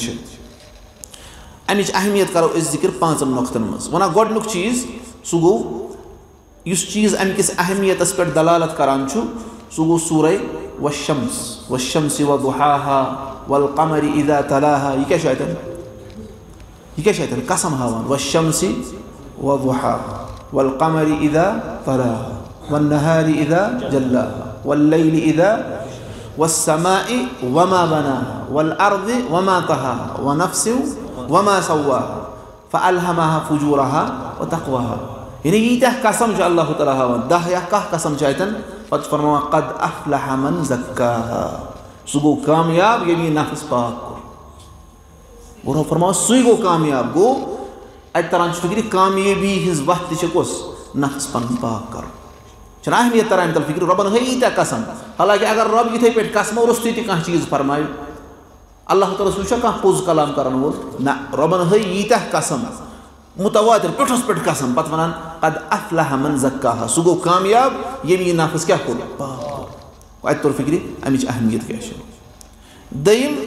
अमिच अहमियत करो अस जिक्र पाँचन नुक्तन मज वना गोडनुक चीज़ सह गो युस चीज़ अम किस अहमियतस पे दलालत करान सह गो सूरह वश्शम्स वश्शम्स वदुहाहा वल क़मरि इज़ा तलाहा यह क्या अतन यह क्या अतन कसम हावान वश्शम्स वदुहाहा वल क़मरि इज़ा तलाहा वन्नहारि इज़ा जल्लाहा वल्लैलि इज़ा वस्समाइ वमा बनाहा वल अर्दि वमा तहाहा व नफ्सिन वमा सव्वाहा फ़अल्हमाहा फुजूरहा व तक़वाहा। यानी यीत्याह कसम छ अल्लाह तआला हावन दह या कह कसम छ आयतन पत फरमावा क़द अफ़लह मन ज़क्काहा सु गो कामयाब यमी नफ्स पाक को और फरमावा सु गो कामयाब गो अत तरह फिक्र कामयाबी हिज वक्त छ कोस नफ्स पन पाक कर छना अहमियत तरह तल फिक्र रबन है यीत्याह कसम। हालांकि अगर रब इथे पे कसम रुस्ती ति कह चीज फरमाय अल्लाह तआला सु कह पोज कलाम करन वोल ना रबन है यीत्याह कसम मुतवातिर पेठस पेठ कसम पत वनान क़द अफ़लह मन ज़क्काहा सु गो कामयाब यमी नफ्स क्या कोर पाक अत तल फिक्र अमिच अहमियत क्या छ। दयिम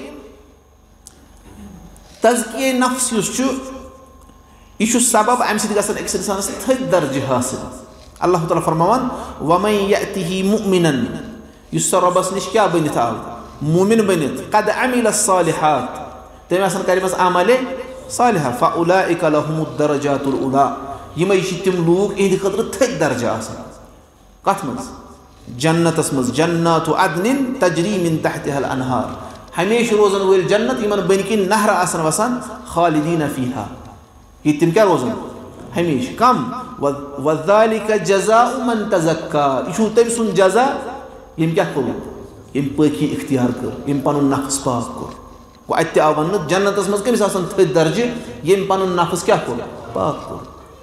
तज़किये नफ्स युस छु यह सबब अम सत गसन अकिस इंसानस थद दर्जे हासिल। अल्लाह ताला फरमावन वमन यअतिही मुमिनन युस रब्बस निश क्या बनित आव मुमिन बनित क़द अमिल सालिहात तम आसन करिमस अमले सालिहा फउलाइका लहुमुद दरजातुल उला यमै छ तिम लोग इहद खतर थद दर्जा आसन कथ मज जन्नतस मज जन्नतु अदनिन तजरी मिन तहतिहा अल अनहार हमेशा रोजन वल जन्नत यमन बनिकिन नहर आसन वसन खालिदीन फीहा ये तिम क्या रोजन हमेशा कम वज़ालिका जज़ाउ मन तज़क्का यह तम सुन जज़ा यम क्या कर यम पाकी इख्तियार कर यम पनुन नफ्स पाक कर गो अत आव वन जन्नतस मज कमिस आसन थद दर्जे यम पनुन नफ्स क्या कर पाक कर।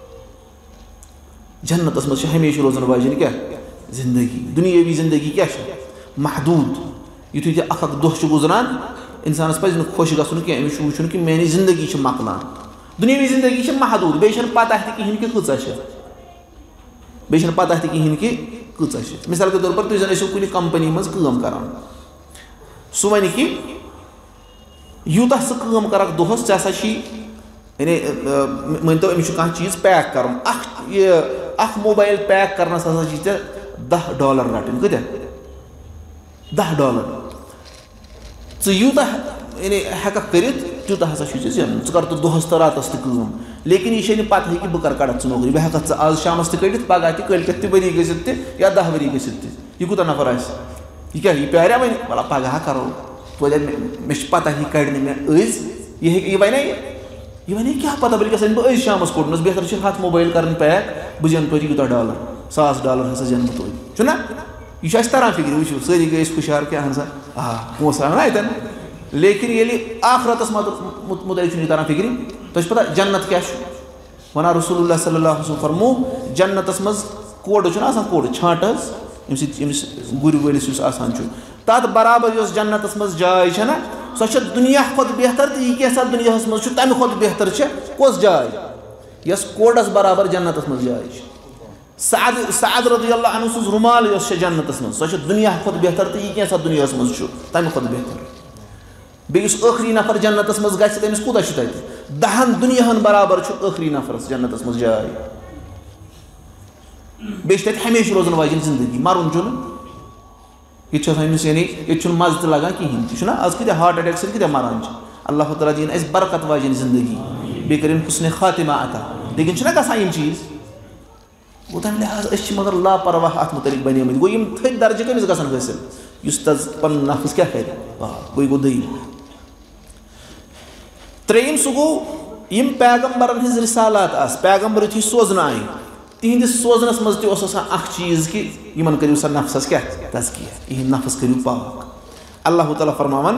जन्नतस मज हमेशा रोजन वाजिन क्या जिंदगी दुनियावी जिंदगी क्या महदूद युथ अख दह गुजरान इंसानस पज खुश गन क्या अमिस वुचन कि मेरी जिंदगी मकलान दुनियावी जिंदगी महदूद बे पता कहें कि कचा बे पता कहें कि कचा मिसाल के तौर पर तुम जन कुछ कंपनी मज काम करान सह वन कि यूत सह काम कर दोहस चा यानी मान तो अमिस कह चीज पैक कर मोबाइल पैक कर हसा दह डॉलर रटन कत्या दह डॉलर च यूत यानी हेक कर तूत हसा जन च कर तो दोहस तो रातस तम लेकिन यह पता कि बह कर कड़क च नौकरी बह हेक आज शामस तड़ित पगह तलकत तरी गत या दह वरी गत यह कूत नफर आ क्या यह प्यारा वन वाला पगह करो तो मे पता यह कड़ मे अज यह वन यह वन क्या पता बल्कि सन बह शामस कोडनस बेहतर हाथ मोबाइल कर पैक बह जन तो यूत डॉलर सास डॉलर हसा जन तो चुना यह तरान फिक्र वो सारी गई खुशार क्या सा आ पोसा ना अतन लेकिन ये आखरतस मुतलिक तरान फिक्र तो पता जन्नत क्या वना रसूलुल्लाह सल्लल्लाहु अलैहि वसल्लम फरमो जन्नतस मज कोड कोड छाट अमिस गुर वलिस तथ बराबर जन्नतस मज जाय ना सो दुनिया खुद बेहतर तो यह क्या दुनिया मज तम खुद बेहतर कस जाय यस कोडस बराबर जन्नतस मज जाय साद साद रज़ियल्लाहु अन्हु सुज रुमाल यस जन्नतस मज सो दुनिया खुद बेहतर तो यह क्या दुनिया मज तम खुद बेहतर बेस आखरी नफर जन्नतस मज गस तमिस कूत दहन दुनियाहन बराबर आखरी नफर जन्नतस मज जाय बे हमेशा रोजन वाजिन जिंदगी मरुन चुन यानी ये मज तो लगान कहें आज कत हार्ट अटैक सत कत मरान अल्लाह ताला दिन अस बरकत वाजिन जिंदगी बे कर हुस्न खातिमा अता लेकिन गसान चीज गो तम लिहाज मगर लापरवाह अत मुतलिक बने गो थद दर्जे कमिस गसन हासिल इस तज पन नफ्स क्या कर गई गो दयीम त्रेम सह गो यम पैगम्बरन हिज रिसालात आस पैगम्बर युथी सोजन आय तिहंदिस सोजनस मज तह चीज कि यमन करियो सा नफ्सस क्या तज़किया यह नफ्स करियो पाक। अल्लाह ताला फरमावन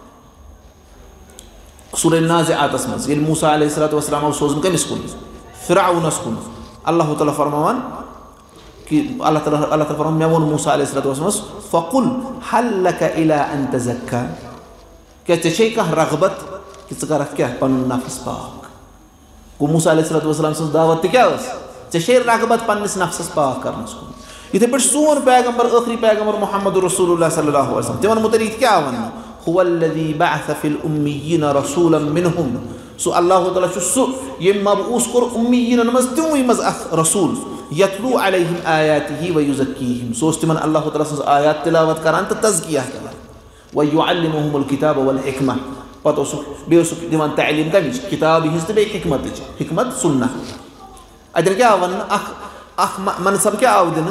सूरह नाज़िआतस मज ये मूसा अलैहिस्सलातु वस्सलाम सोजन कमिस कुन फिरऔनस कुन अल्लाह ताला फरमावन कि अल्लाह ताला अल्लाह ताला फरमान मे वोन मूसा अलैहिस्सलातु वस्सलाम फ़कुल हल लक इला अन तज़क्का क्या चे कह रगबत कि कर क्या पन नफ्स पाक गो मूसा अलैहिस्सलातु वस्सलाम सं दावत क्या चे रगबत पन्निस नफ्सस पाक करनस इथे पे सोन पैगम्बर आखिरी पैगम्बर मोहम्मद रसूलुल्लाह सल्लल्लाहु अलैहि वसल्लम तिमन मुतलिक क्या वन हुवल्लज़ी बअस फिल उम्मिय्यीन रसूलन मिनहुम सो अल्लाह ताला छु सु ये मबऊस कर उम्मिय्यीन मज तिम मज रसूल यतलू अलैहिम आयातिही व युज़क्कीहिम सो तिमन अल्लाह ताला सं आयात तिलावत करान त तज़किया करान व युअल्लिमुहुमुल किताब वल हिकमा पतो सु बे सु दिमान तालीम का किताब हिज त बे हिकमत हिकमत सुन्नह अदर क्या वन अख अख मनसब क्या आव दिन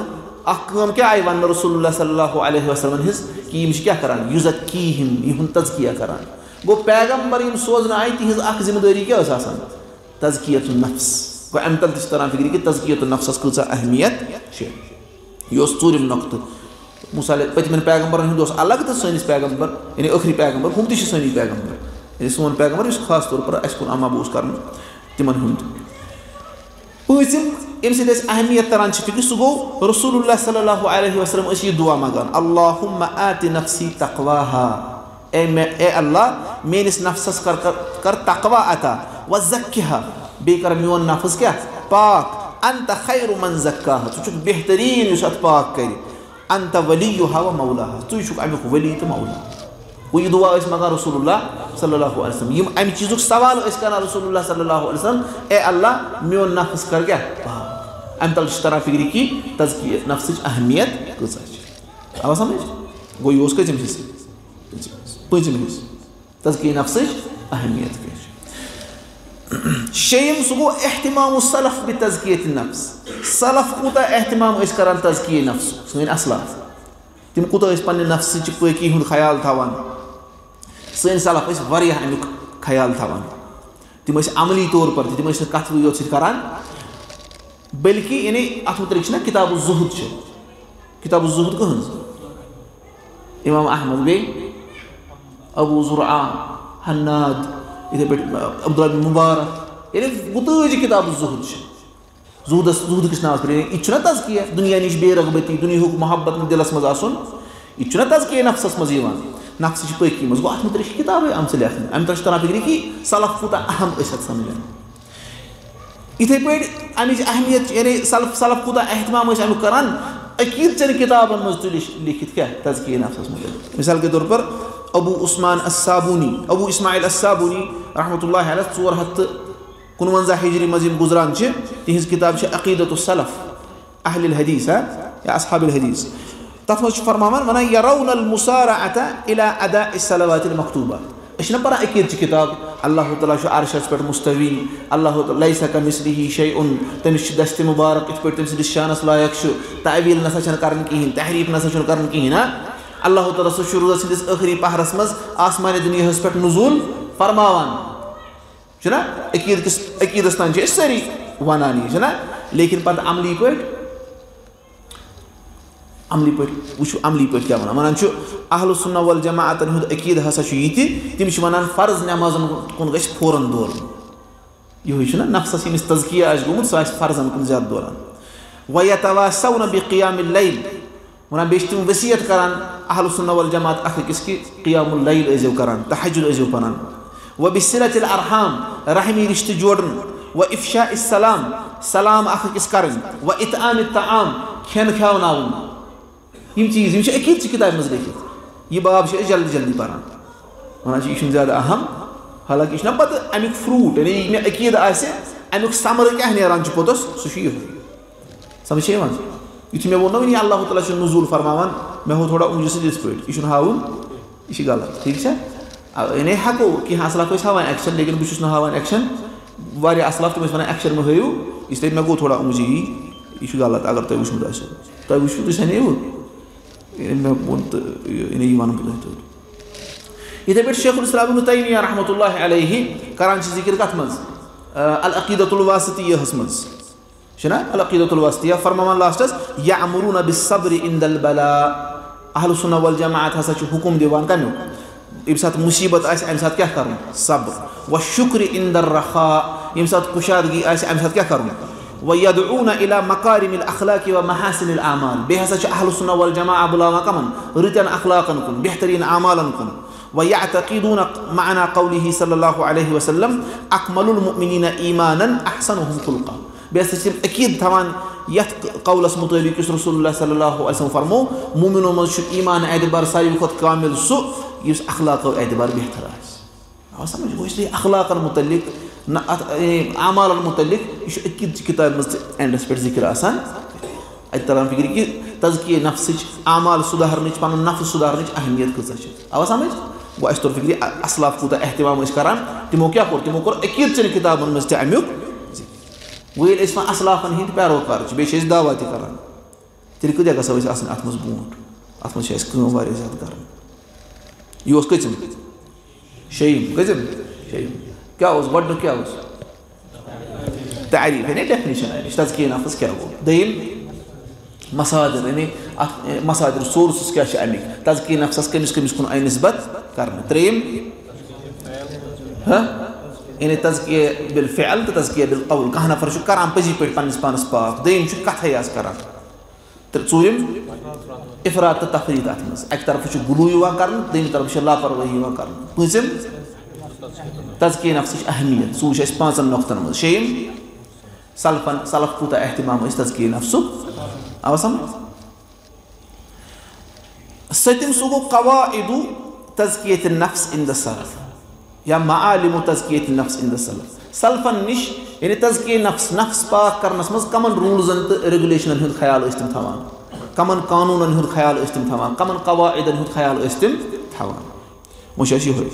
अम क्या आई वन रसूलुल्लाह सल्लल्लाहु अलैहि वसल्लम हिज कि यम क्या करान युज़क्कीहिम यहुंद तज़किया करान गो पैगंबर यम सोजन आय तिहिज अख जिम्मेदारी क्या स आसान तज़कियतुन नफ्स गो अम तल तरह फिक्र कि तज़कियतुन नफ्सस कूचा अहमियत यह चूरिम नक्त मिसाल पतमन पैगंबरन हूँ अलग तो सैनिस पैगंबर यानी आखिरी पैगंबर हम तह सैनी पैगंबर सोन पैगंबर खास तौर पर अस कुन अमाबूस कर तिमन हूँ पम यम सद अहमियत तरह फिक्र सह गो रसूलुल्लाह सल्लल्लाहु अलैहि वसल्लम यह दुआ मंगान अल्लाहुम्मा आति नफ्सी तक़वाहा ए ए अल्लाह मेनिस नफ्सस कर कर तक़वा अता व ज़क्किहा बे कर मोन नफ्स क्या पाक अंत खैरु मन ज़क्काहा छु बेहतरीन युस अत पाक कर अंत वलियुहा व मौलाहा तु छु अमुक वली तो मौला वो यह दुआ मंगान रसूलुल्लाह सल्लल्लाहु अलैहि वसल्लम यम अमि चीज़ुक सवाल कर रसूलुल्लाह सल्लल्लाहु अलैहि वसल्लम ए अल्लाह मोन नफ्स कर क्या पाक अम तल तरह फिक्र कि तज़किया नफ्स अहमियत कह आवा समझ गो यह कम हिस्स पम हिस्स तज़किया नफ्स अहमियत क्या शेम सह गो एहतिमाम सलफ बि तज़कियत नफ्स सलफ कूता एहतिमाम करान तज़किया नफ्स सन असलाफ तिम कूता पे नफ्स पाकी हूँ ख्याल थवान सन सलफ अमुक ख्याल थवान तिम अमली तौर पर तिम कथ योत करान बल्कि यानी अत मुतलिक ना किताब ज़ुहद किताब ज़ुहद कहज इमाम अहमद बे अबू ज़ुरआ हन्नाद इथे पे अब्दुल्लाह बिन मुबारक यानी गुतज किताब ज़ुहद ज़ुहद ज़ुहद किस नाम पर यह तज़किया दुनिया निश बेरगबती दुनिया मोहब्बत दिलस मज आसन यह तज़किया नफ्सस मज नफ्स पाकी मज गो अत मुतलिक किताब आम लेखन अम तरह फिक्र कि सलफ कूता अहम समझान इथे पे अमिच अहमियत यानी सलफ सलफ कूता एहतमाम अमुक करान अकीद चन किताबन मज तुल लिखित क्या तज़किया नफ्सस मुतल्लिक़ मिसाल के तौर पर अबू उस्मान अस्साबूनी अबू इस्माइल अस्साबूनी रहमतुल्लाहि अलैह चोर हथ कुनवंजा हिजरी मज गुजरान तिज किताब अक़ीदतुस सलफ अहलिल हदीस या अस्हाबिल हदीस तथ मज फरमान वन यरौनल मुसारअत इला अदाइस सलवातिल मक्तूबा अशना पर अकीद किताब अल्लाह तआला अर्शस पे मुस्तवी अल्लाह लैसा कमिस्लिही शैउन तमिस दस्त मुबारक इत पे तम शानस लायक तावील नसा कर कहीं तहरीफ नसा कर कहीं ना अल्लाह तआला शुरू सिंदिस आखिरी पहरस मज आसमान दुनिया पे नुज़ूल फरमावान ना अकीद किस अकीदस तान सारी वनान ना लेकिन पत अमली पे अमली पे वो अमली पे क्या वन वन अहल सुन्नह वल जमाअतन हुंद अकीद हसा यह तिम वन फर्ज नमाजन कुन गछ फौरन दौर यह नफ्सस यमिस तज़किया आस गोमुत सह फर्जन कुन ज्यादा दौरान वयतवासौन बिक़ियामिल लैल वन बे तिम वसीयत करान अहल सुन्नह वल जमाअत अख किस कि क़ियामुल लैल अजो करान तहज्जुद अजो परान व बिसिलतिल अरहाम रहमी रिश्ते जोड़न व इफ़शाइस सलाम सलाम अख किस करन व इतआमित तआम खेन खियावनावन यम चीज़ यम अकीद किताब मज लिखित यह बाब जल्दी जल्दी पारान वन यह ज़्यादा अहम हालांकि यह पे अमुक फ्रूट यानी मे अकीद अमुक समर क्या नान पोतस सह समझ यु मे वो वन अल्लाह ताला नुज़ूल फरमावान मे हो थोड़ा उंगली से पे यह हावन यह गलत ठीक है यानी हेको कह असलाफ हावान एक्शन लेकिन बहुत हावान एक्शन वारे असलाफ तुम वन एक्शन में हयू इसलिए मे गो थोड़ा उंगजी यह गलत अगर तुम वुचमुत आसो तुम वुचु तुम सनेव मे वो तो यह वन बह इथे पे शेखुल इस्लाम इब्न तैमिया रहमतुल्लाहि अलैहि करान जिक्र कथ मज अल अक़ीदतुल वासितिय्यह मज छना अल अक़ीदतुल वासितिय्यह फरमान लास्टस यअमुरुना बिस्सब्र इंदल बला अहल सुन्नह वल जमाअत हसा हुकुम दिवान कमु यम सात मुसीबत आस अम सात क्या कर सब्र व शुक्र इंदर रखा यम सात कुशादगी आस अम सात क्या कर व यदऊना इला मकारिमिल अखलाक व महासिनिल आमाल बे हसा अहल सुन्नह वल जमाअत बुलावा कमन रितन अखलाकन कुन बेहतरीन आमालन कुन व यअतक़िदून मअना क़ौलिही सल्लल्लाहु अलैहि वसल्लम अकमलुल मुमिनीना ईमानन अहसनुहुम खुल्क़ा बेस अकीद थवान यथ कौलस मुताबिक रसूलुल्लाह सल्लल्लाहु अलैहि वसल्लम फरमो मुमिनो मज ईमान एतबार सारी खुद कामिल सु इस अखलाक एतबार बेहतर आस समझ गो इसलिए अखलाकन मुतल्लिक न आमालन मुतल्लिक यह अकीद किताब मज एंडस पे जिक्र आसान अत तरह फिक्र कि तज़किया नफ्स आमाल सुधारन पन नफ्स सुधारन अहमियत कह आवा समझ गो अस तौर फिक्र असलाफ कूता एहतमाम करान तिमो क्या कोर तिमो कोर अकीद चन किताबन मज अमुक वो असलाफन हंद पैरोकार बे दावा करान तेल कदा गो अत मज बूट अत मज ज्यादा कर यह कचम शेम कचम शेम क्या गो क्या तारीफ यानी डेफिनेशन तज़किया नफ्स क्या गो दम मसादिर यानी मसादिर सोर्स क्या अमिक तज़किया नफ्स कमिस कमिस कुन आई निस्बत कर त्रेम यानी तज़किया बिल फ़िअल तो तज़किया बिल क़ौल कह नफर करान पजी पे पन्निस पानस पाक दम कथे करान ूरम इफरात तो तफरीत अत मज अक तरफ गुलू कर दम तरफ लापरवाही कर पम तज़किया नफ्स अहमियत सू पाँचन नुक्तन मज शेम सलफन सलफ कूता एहतमाम तज़किया नफ्सुक आवा समझ सतम सू गो कवाइदु तज़कियत नफ्स इन द सलफ या मालिम तज़कियत नफ्स इन द सलफ सलफन निश यानी तज़किया नफ्स नफ्स पाक करनस मज कमन रूल्सन तो रेगुलेशन हुंद ख्याल तम थवान कमन कानूनन हुंद ख्याल तम थवान कमन कवाइदन हुंद ख्याल तम थवान मुश यह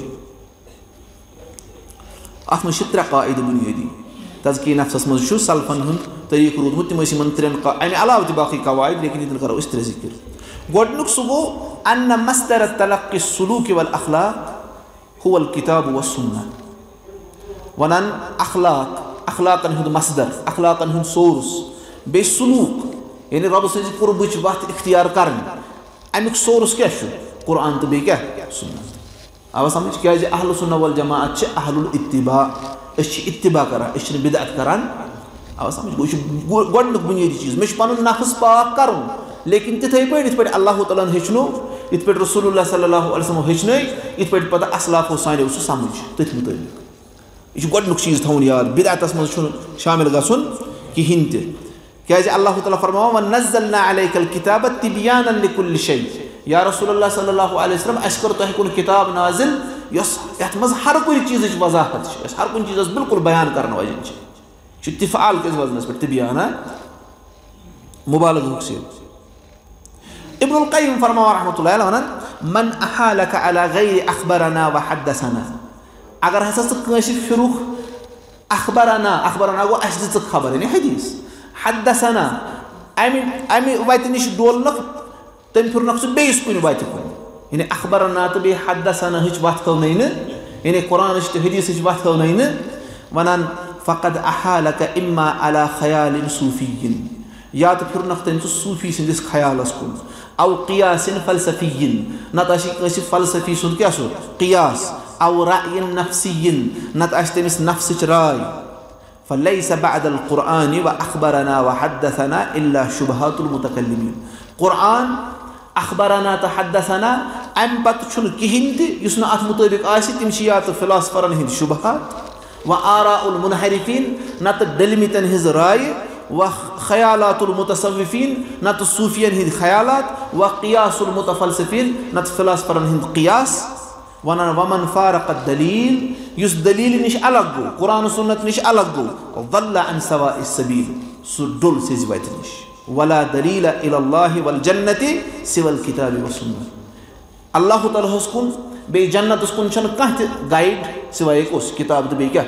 अत मज त्रे कायद बुनियादी तज़किया नफ्स मज सलफन हुंद तरीक रूदमुत तम त्रेन अमे अलाव बाकी कवायद लेकिन ये करो इस त्रे जिक्र गोडनुक सह गो अन्न मस्दर तलक्की सुलूक वल अखलाक हुवल किताब व सुन्नह वनान अखलाक अखलाकन हुंद मस्दर अखलाकन हुंद सोर्स बे सुलूक यानी रब सज कुर्बच वत इख्तियार कर अमुक सोर्स क्या कुरान तो बे क्या सुन्नत आवा समझ क्या अहल सुन्नह वल जमाअत अहलुल इत्तिबा इत्तिबा करान बिदअत करान आवा समझ गो गोडनुक बुनियादी चीज मे पनुन नफ्स पाक कर लेकिन तिथे पे इत पे अल्लाह तआला हेचनो इत पे रसूलुल्लाह सल्लल्लाहु अलैहि वसल्लम हेचनो इत पे पता असलाफो साने सु समझ तथ मुताबिक यह गोडनुक चीज थवन याद बिदअतस मज शामिल गसन किहिन ते क्या अल्लाह तआला फरमाओ व नज़्ज़लना अलैकल किताब तिबयानन लिकुल्लि शै या रसूलुल्लाह सल्लल्लाहु अलैहि वसल्लम अस कर तह कुन किताब नाजिल यस यत मज हर कोई चीज वजाहत हर कुन चीज बिल्कुल बयान करने वजन तिफाल किस वजनस पे तिबयाना मुबालग से इब्नुल क़य्यिम फरमा रहमतुल्लाहि अलैहि मन अहालक अला गैरि अखबरना व हद्दसना अगर हसा कस फिरुख अखबरना अखबरना गो अस दिख खबर यानी हदीस हद्दसना अमि अमि वत निश डोलनक तम फिरनक सह बेस कुन वत कुन यानी अखबरना तो बे हद्दसना हिच वत कौ नहीं यानी कुरान तो हदीस हिच वत कौ नहीं वनान फ़क़द अहालक इम्मा अला ख़यालिन सूफ़िय्यिन या तो फिरनक तम सूफ़ी सिंदिस ख़यालस कुन अव क़ियासिन फ़लसफ़िय्यिन नत आशि कस फ़लसफ़ी सुन क्या सो क़ियास अव रायिन नफ्सिय्यिन नत आशि तमिस नफ्सिच राय फ़लैस बअदल क़ुरआन व अख़बरना व हद्दसना इल्ला शुबहातुल मुतकल्लिमीन क़ुरआन अख़बरना तो हद्दसना अम पत छुन किहिन ते युस न अत मुताबिक आसि तिम या तो फ़िलासफ़रन हिंद शुबहात व आराउल मुनहरिफीन नत डलमितन हिज राय व ख़यालातुल मुतसव्विफीन नत सूफियन हिंद ख़यालात व क़ियासुल मुतफ़लसिफीन नत फ़िलासफ़रन हिंद क़ियास वनन वमन फ़ारक़त दलील युस दलील निश अलग गो कुरान सुन्नत निश अलग गो ज़ल्ला अन सवाइस सबील सु डुल सिज वत निश वला दलील इलल्लाहि वल जन्नति सिवल किताबि व सुन्नह अल्लाह तआला हुस्कुन बे जन्नत कुन कह गाइड सिवाय उस किताब तो बे क्या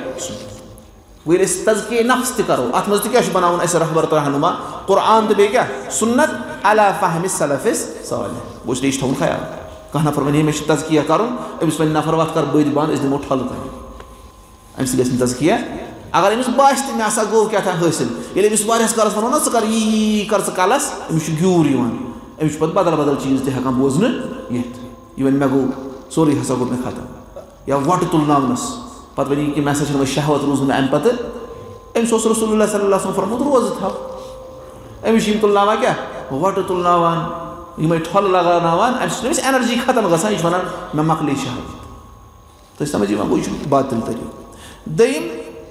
वो तज़किया नफ्स त करो अत मज क्या बनावन अस रहबर तो रहनुमा कुरान तो बे क्या सुन्नत अला फ़हमि सलफ़िस सालिह वो इस थवन ख्याल कह नफर वन मे तज़किया कर अमिस वन नफर वत कर बद बंद दिमो ठल कर अमिस गि तज़किया अगर अमिस बास मे हसा गो क्या हासिल ये अमिस वारियस कलस वनो ना कर यी कर कलस अमिस ग्यूर अमिस पे बदल बदल चीज तक बोजन ये मे गो सोरी हसा गो मे खत्म या वट तुलनावनस पत वन कि मे हसा शहवत रूज मे अम पे अमिस रसूलुल्लाह सल्लल्लाहु अलैहि वसल्लम फरमोत रोज थव अमिस तुलनावा क्या वट तुलनावान ये ठल लगानावान अमिस एनर्जी खत्म गसान यह वन मे मकल शहवत तो समझ गो यह बातिल तरीक़ दयम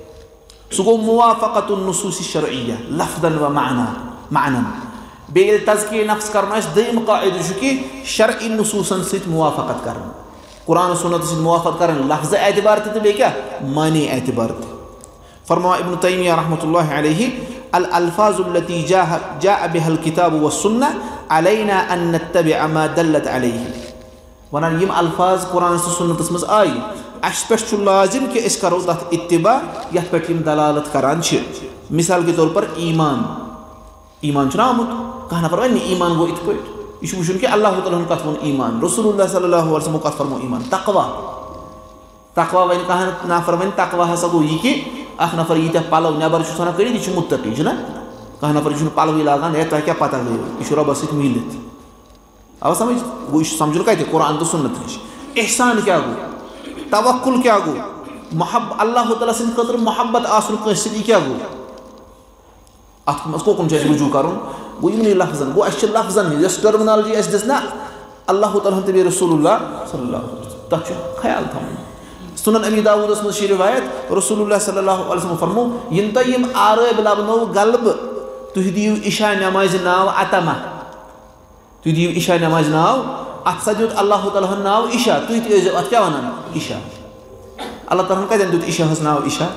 सह गो मुवाफ़क़तुन नुसूस शरइय्या लफ्ज़न व माना मानन बे तज़किया नफ्स करना दयम कायद कि शरई नुसूसन सत मुवाफ़क़त कर कुरान सुन्नत सत मुवाफ़क़त कर लफ्ज़ एतबार तो बे क्या मानी एतबार फरमा इब्न तैमिया रहमतुल्लाहि अलैहि अल अल्फाज़ुल्लती जाअ बिहल किताब व सुन्नह अलैना अन नत्तबिअ मा दल्लत अलैहि वनान यम अल्फाज कुरान सुन्नत मज आई अस पे लाजिम कि अस करो तथ इत्तिबा यथ पे दलालत करान मिसाल के तौर पर ईमान ईमान आमुत कह नफर वन ईमान गो इत पे यह वुन कि अल्लाह ताला कत वो ईमान रसूलुल्लाह सल्लल्लाहु अलैहि वसल्लम कत फरमो ईमान तकवा तकवा वन कह नफर वन तकवा हसा गो यह कि अख नफर यीत्या पलव नबर कर यह मुत्तकी ना कह नफर यह पलव लागान है तह क्या पता गई यह रबस सत मिलित अब समझ गो यह समझुन कत कुरान तो सुन्नत नश एहसान क्या गो तवक्कुल क्या गो मोहब्बत अल्लाह ताला सद खतर मोहब्बत आसन कस क्या गो अत मज कोकुन रुजू कर गो यमन लफ्जन गो अस लफ्जन यस टर्मिनोलॉजी अस दिस ना अल्लाह ताला तबी रसूलुल्लाह सल्लल्लाहु अलैहि वसल्लम तथ ख्याल थवन सुनन अबी दाऊद मज रिवायत रसूलुल्लाह सल्लल्लाहु अलैहि वसल्लम फरमो इन तुम यम आरब लबनो गलब तुह दियो इशा नमाज नाव अतमा तुह दियो इशा नमाज नाव अत सा दुत अल्लाह ताला नाव इशा तुह तज अत क्या वन इशा अल्लाह ताला कतन दुत इशा हस नाव इशा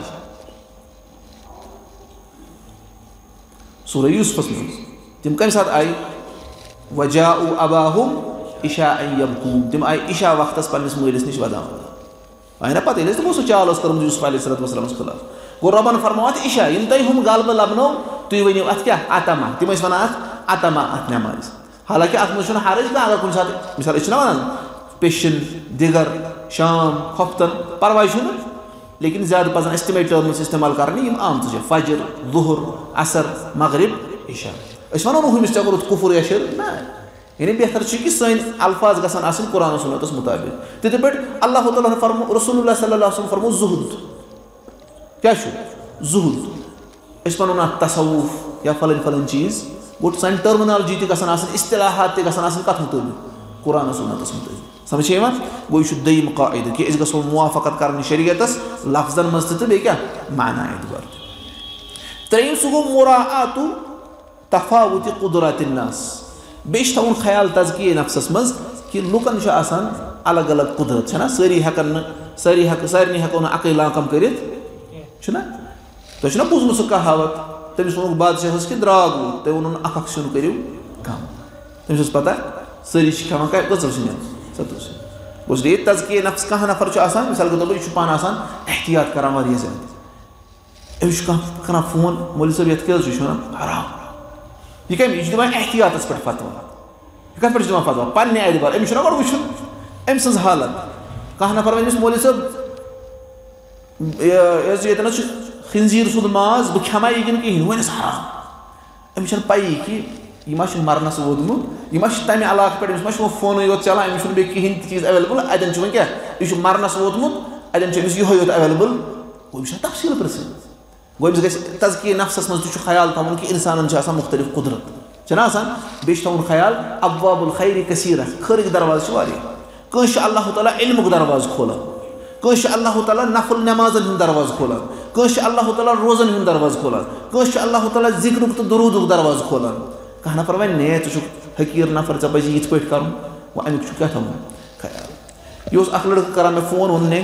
सूरह यूसुफ में तम कम सात आई वजाउ अबाहुम इशा यबकून तम आई इशा वक्त पन्निस मलिस नश वदान आय ना पता तमो सह चाल कर्म यूसुफ अलैहिस्सलाम खिलाफ गो रबन फरमाओ इशा इन तुम हम गलब लबनो तुम वनो अत क्या अतमा तम वन अत अतमा अत नमाज हालांकि अत मज हरज ना अगर कुछ सात मिसाल वन पेशन दिगर शाम खफ्तन परवाह लेकिन ज्यादा पजन एस्टिमेट टर्म्स इस्तेमाल करने आम फजर दुहर असर मगरिब इशा वो नो हमिस चे कुफुर या शिर ना यानी बेहतर कि सन अल्फाज गसन कुरान सुन्नतस मुताबिक तिथे पे अल्लाह ताला फरमो रसूलुल्लाह सल्लल्लाहु अलैहि वसल्लम फरमो जुहद क्या जुहद वनो ना तसव्वुफ या फलन फलन चीज गो सन टर्मिनोलॉजी तन इस्तिलाहात तन कत मुताबिक कुरान सुन्नतस मुताबिक समझे गो यह दयम कायद कि गो मुवाफकत कर शरीयतस लफ्जन मज तो बे क्या माना एतबार त्रेम सह गो मुराआतु तफावुत कुदरत नास बे थवन ख्याल तज़किये नफ्सस मज कि लुकन अलग अलग कुदरत ना सारी हेकन सारी सारे हेको अक लाकम कर तुम बोजम सह कहावत तमिस वोन बादशाह कि द्राग तुम वोन अख सिन करो कम तमिस पता सारी खान कचल सिन सतुस ये तज़किये नफ्स कह नफर मिसाल के तौर पर यह पान एहतियात कर अमिस कर फोन मौलवी साहब ये क्या हराम यह कम यह दिवान एहतियातस पे फतवा यह कत पे दिवान फतवा पन्ने एतबार अमिस गो वुचन अम सज हालत कह नफर वन मौलवी साहब ये खिंजीर सुद माज बह खमा यह कहें वनस हराम अमिस पई कि यह मरनस वोतमुत यह तमें इलाक पे अमिस फोन योत चलान अमिस बे कहें चीज अवेलेबल अदन वो क्या यह मरनस वोतमुत अदन अमिस यह योत अवेलेबल गो अमिस तफसील प्रस गो अमिस गि तज़किये नफ्सस मज तो ख्याल थवन कि इंसान मुख्तलिफ कुदरत छना बे थवन ख्याल अब्वाबुल खैर कसीरा खैर दरवाज कस अल्लाह ताला इल्मुक दरवाज खोलान कस अल्लाह ताला नफल नमाजन हूं दरवाज खोलान कस अल्लाह ताला रोजन हूं दरवाज खोलान कस अल्लाह ताला जिक्रुक तो दुरूदुक दरवाज खोलान कह नफर वन ने ू हकीर नफर ऐ पी ये कर वो अमुक क्या थवन ख्याल यह अख लड़क कर मे फोन वोन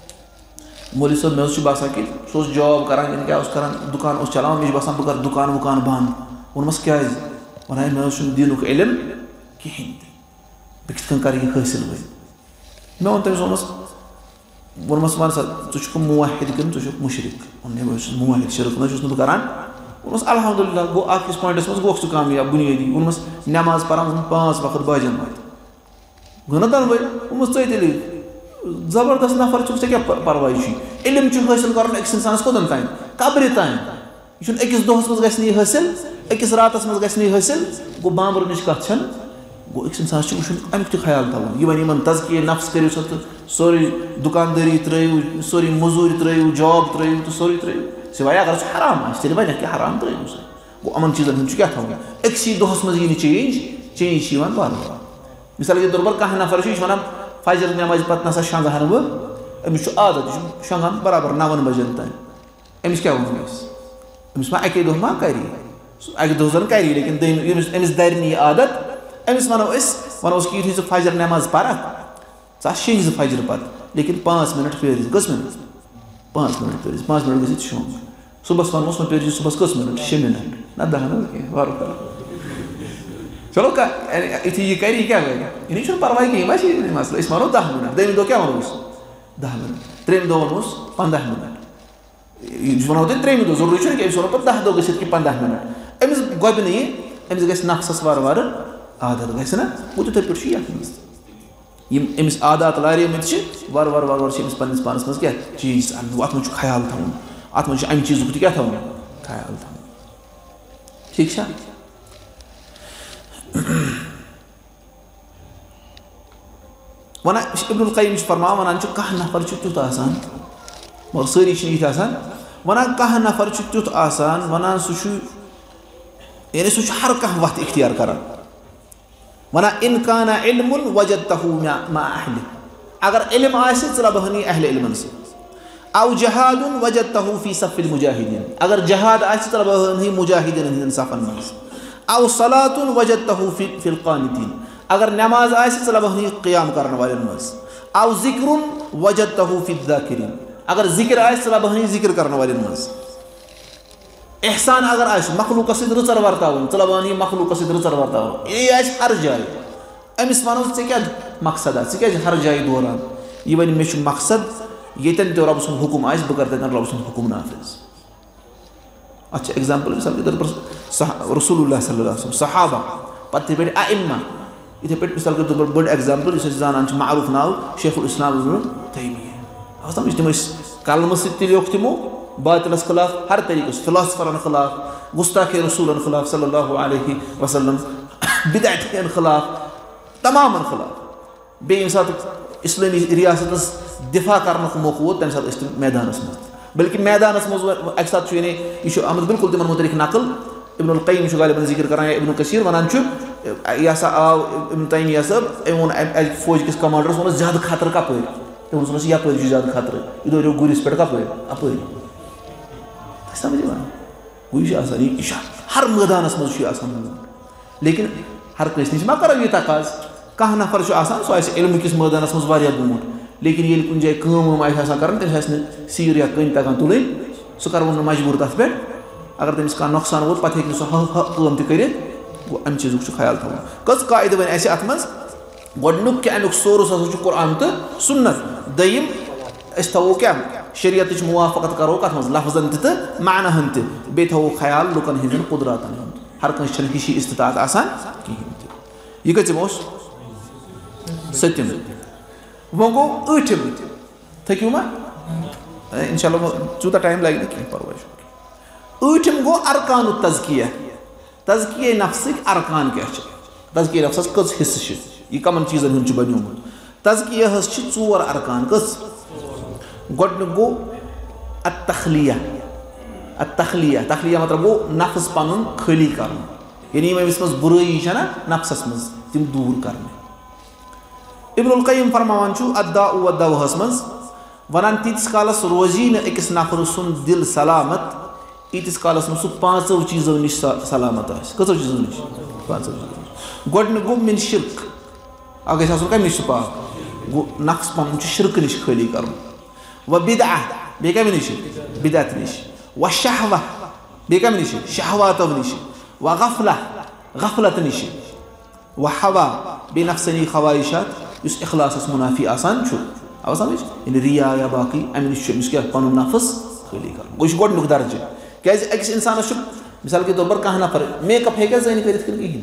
मौलवी साहब मे बासान कि सह जॉब कर क्या कर दुकान चलान मे बासान बह कर दुकान वुकान बंद वोनमस क्या वन मे दीनुक इल्म कहें बह कित कर यह हासिल वे मे वो तमिस वोनमस वोनमस वन सा ूक मुवाहिद कि ूक मुशरिक वो मुवाहिद शिरक ना कर वोनमस अल्हम्दुलिल्लाह गो अकिस पॉइंटस मज गो कामयाब बुनियादी वोनमस नमाज पान वो पाँच वक्त बाजन मत गो ना दनवे वोनमस तेल जबरदस्त नफर चे क्या परवाह इल्म हासिल कर अकिस इंसानस कोतन तान कब्र तान यह अकिस दोहस मज गि हासिल अकिस रातस मज गि हासिल गो बामर नश कत गो अकिस इंसान वो अमुक तो ख्याल थवन यह वन तज़किये नफ्स करो सा तो सोरी दुकानदारी त्रो सोरी मजूरी त्रो जॉब त्रो तो सोरी त्रो सिवाय अगर सह हराम तेल वन कि हराम त्रो गो अमन चीजन हूँ क्या थवन अक्सी दोहस मज यी चेंज चेंज बार बार मिसाल के तौर पर कह नफर वन फजर नमाज पे ना शंगान बह अमिस आदत शंगान बराबर नवन बजन तान अमिस क्या वन अमिस मा अके दह मा कर अके दह जन कर लेकिन अमिस दर नी आदत अमिस वनो वनो कि यु फजर नमाज पर शेज फजर पे लेकिन पाँच मिनट फेर कस मिनट पाँच मिनट फेर पाँच मिनट गि शोम सुबह वनोस मे फेर सुबह कस मिनट शे मिनट ना दह मिनट वार चलो यु यह कर क्या यह परवाह कहें मसला वो दह मिनट दम दह क्या वनोस दह मिनट त्रेम दह वनोस पंद्रह मिनट यह वो तुम त्रेम दह जरूरी कि वो पे दह दह गि पंद्रह मिनट अमिस गोब नी अमिस गस नफ्सस वार वार आदत गस ना वो तो पे यथ यम अमिस आदात लारेमत वार वार वार वार अमिस पन्निस पानस मज क्या चीज अत मज ख्याल थवन अत मज अमि चीज क्या थवन ख्याल थवन ठीक है। वन इब्नुल क़य्यिम फरमान वन कह नफर तुथ आसान मगर सारी ये आसान वन कह नफर तुथ आसान वन सह यानी सह हर कह वत इख्तियार कर वन इन काना इल्मुन वजदतहु मा अहलि अगर इल्म आसि च लबहनी अहले इल्मन से औ जहादुन वजदतहु फी सफ़िल मुजाहिदीन अगर जहाद आसि च लबहनी मुजाहिदीन हिंदन सफन मज औ सलातुन वजदतहु फिल क़ानितीन अगर नमाज आसि च लबहनी क़ियाम करने वाले मज औ ज़िक्रुन वजदतहु फिल ज़ाकिरीन अगर जिक्र आसि च लबहनी जिक्र करने वाले मज एहसान अगर आस मखलूक रचर वर्तावन च लबहनी मखलूक रचर वर्तावन ये आस हर जाए अमिस वनो ऐ क्या मकसद क्या हर जाए दौरान यह वन मे मकसद येतन तो रब सुन हुकुम आस बह कर तन रब सुन हुकुम नाफिज अच्छा एग्जाम्पल मिसाल के तौर पर रसूलुल्लाह सल्लल्लाहु अलैहि वसल्लम सहाबा पे पे अइम्मा इथे पे मिसाल के तौर पर बड़ एग्जाम्पल जानान मारूफ नाव शेखुल इस्लाम इब्न तैमिय्या समझ तम कलम सत्य लियोख तमो बातिलस खिलाफ हर तरीके फिलासफरन खिलाफ गुस्ताखे रसूलन खिलाफ सल्लल्लाहु अलैहि वसल्लम बिदअतन खिलाफ तमाम खिलाफ बे सात इस्लामी रियासत दिफा करने मौका वो तम सात मैदानस मज बल्कि मैदानस मज अक सात यह आमद बिल्कुल तिमन मुतलिक नकल इब्नुल क़य्यिम गालिबन जिक्र करान इब्न कसीर वन यह सा आव इब्न तैमिय्या साहब अम वो फौज किस कमांडरस वो ज्यादा खतर कप तम वो यप ज्यादा खतर यह दौर गुरिस पे कप अप समझ गई यह हर मैदानस मज लेकिन हर कंस नश मा करो यह तकाज कह नफर सह इल्म किस मैदानस मज ब्रोट लेकिन ये कुछ जाए कम कर तम सीर या कन तगान तुलन सह कर मजबूर तथ पे अगर तमिस कह नुकसान वो पे हे कम तक गो अमि चीज़ ख्याल थवन कस कायद वन अत मज गोडनुक कि अमुक सोर्स हसा कुरान तो सुन्नत दयिम थो क्या शरीयत मुवाफकत करो कत मज लफ्जन तो मानहन बे थो ख्याल लुकन हंदन कुदरतन हर कंस हिशी इस्तात आसान कहें यह कम सत्यम वो गो ठिम थक्यू मा इंशाल्लाह चूता टाइम लगे कहीं परवाह ठिम गो अरकान तज़किया तज़किया नफ्सिक अरकान क्या तज़किया नफ्सस कस हिस्से यह कमन चीज़न हूँ बनोमुत तज़किया चोर अरकान कस गोडन गो अतखलिया अतखलिया तखलिया मतलब गो नफ्स पन खाली कर यानी अमिस मज बुराई ना नफ्सस मज तम दूर कर इब्नुल क़य्यिम फरमान अद्दाउ वद्दवाहस मज वन तीस कालस रोजी न अकिस नफर सुन दिल सलामत ईतिस कालस मज पांचों चीज़ों नश सलामत कचो चीज़ों नश पांचों चीज़ों गोडन गो मिन शिरक अगर कम नश पाक गो नफ्स पन शिरक नश खाली कर व बिदअ बे कम नश बिदअत नश व शहवा बे कम नश शहवातो नश व गफला गफलत नश व हवा बे नफ्सनी ख्वाहिशात इस इखलास मुनाफी आसान आव समझ इन रिया या बाकी अमि नश क्या पन नफ्स खाली कर गो गोडनुक दर्ज क्या अकिस इंसान मिसाल के तौर पर कह नफर मेकअप हे जन कर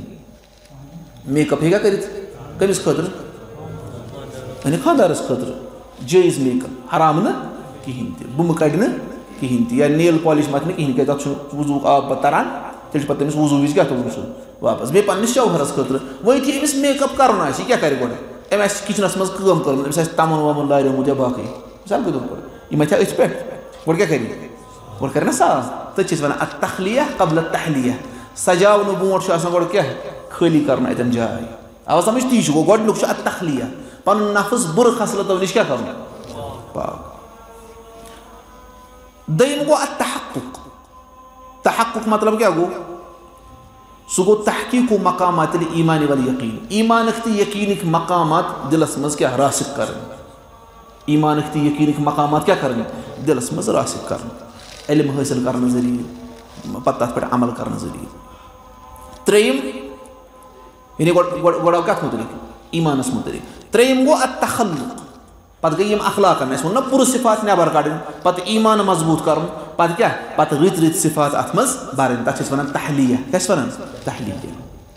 कहें मेकअप हे कर कमिस खतर यानी खानदारस खतर जायज़ मेकअप हराम न कहें बुम कड़ न कहें या नेल पॉलिश मत न कहें क्या वजू आब तरान तेल पे तमिस वजू विज क्या तुम वापस बे पन्निस शौहरस खतर वही थी अमिस मेकअप कर क्या कर गोड अम किचनस मज कम कर अमिस तमन वमन लारियोमुत या बाकी मिसाल के तौर पर यह मत अथ पे गोड क्या कर गोड कर साफ तथ वन अतखलिया कबल तहलिया सजावन बोट गोड क्या खाली कर अतन जाय आव समझ ती गो गोडनुक अतखलिया पन नफ्स बुर खसलतो नश क्या कर पाक दयम गो अतहक्कुक तहक्कुक मतलब क्या गो सह गो तहकीक मकामात ईमान वल यकीन ईमान तो यकीन मकामात दिलस मज क्या रासिक कर ईमान तो यकीन मकामात क्या कर दिलस मज रासिक कर इल्म हासिल करने जरिए पत तथ पे अमल करने जरिए त्रेम यानी गोड़ कत मुतलिक ईमानस मुतलिक त्रेम गो अतखल्लुक पत गई यम अखलाकन वो ना पुर सिफात नबर कड़न पत ईमान मजबूत कर पत क्या पत रत रत सिफात अत मज बरन तथ वन तहलिया क्या वन तहलिया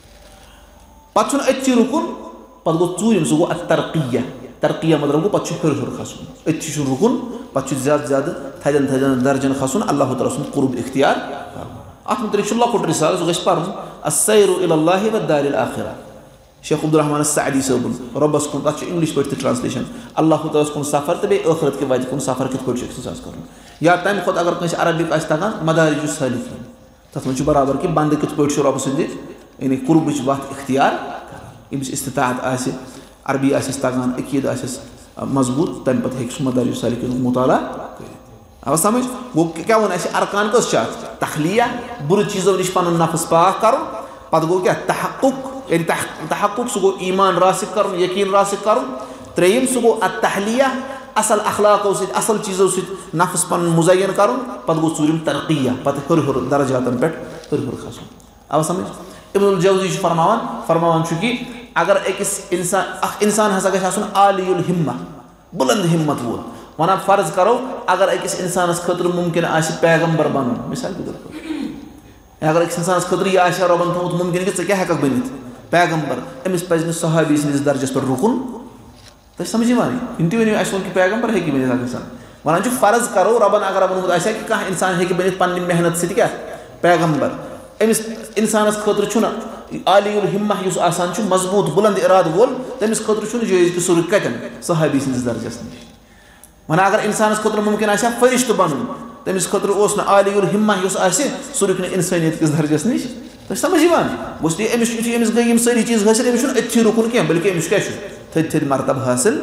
पे अति रुकुन पे गो चूरिम सह गो तरकिया तरकिया मतलब गो पे हर हर खसन अति रुकुन पे ज्यादा ज्यादा थजन थजन दर्जन खसन अल्लाह ताला सुन कुर्ब इख्तियार अत मुतलिक लकुट रिसाल सह गो पर्न अस्सैरु इलल्लाहि वद्दारिल आखिरा शेख अब्दुल रहमान सअदी सबन रब्बस कुन तथ इंग्लिश पे ट्रांसलेशन अल्लाह ताला कुन सफर तो बे आखिरत के वत कुन सफर कित पे कर या तम खुद अगर कस अरबिक तगान मदारिज सालिकीन तथ मन बराबर कि बंद कित पे रब सद यानी कुर्बच वत इख्तियार यमिस इस्तिताअत आसे अरबी आसस तगान अकीद आसस मजबूत तम पे हेक मदारिज सालिकीन मुताला अब समझ वो क्या वन अरकान कस तखलिया बुर चीज़ों नश पन नफ्स पाक कर पे गो क्या तहक्कुक यानी तहक्कुक सह गो ईमान रासिक कर यकीन रासिक कर त्रेयम सह गो अतहलिया असल अखलाकों से असल चीज़ों से नफ्स पन मुज़य्यन कर पे गो चूरिम तरकिया पे हर हर दर्जातन पे हर हर खसन अब समझ इब्नुल जौज़ी फरमान फरमान कि अगर अकिस इंसान इंसान हसा गन आलियुल हिम्मा बुलंद हिम्मत वोल वन फर्ज करो अगर अकिस इंसानस खतर मुमकिन आसि पैगंबर बनन मिसाल के तौर पर अगर अकिस इंसानस खतर यह आसि रबन थोमुत मुमकिन कि क्या हेकक बनित पैगंबर अमिस पज नह सहाबी सनिस दर्जस पर रुकुन तो समझ वन इन तह वन कि पैगंबर हेकि बनित इंसान वन फर्ज करो रबन अगर वोनमुत आसि कि कह इंसान हेकि बनित पन्नि मेहनत सत क्या पैगंबर अमिस इंसानस खतर आलियुल हिम्मा युस आसान मजबूत बुलंद इराद वोल तमिस खतर जायज़ कि सह रुक कतन सहाबी सनिस दर्जस नश वन अगर इंसानस खतर मुमकिन आसि फरिश्त बनन तमिस खतर ओस न आलियुल हिम्मा युस आसि सह रुक न इंसानियत किस दर्जस नश तो समझ गोस अमिस अमिस गई यम सारी चीज़ हासिल अमिस अथि रुकुन क्या बल्कि अमिस क्या थद थद मरतब हासिल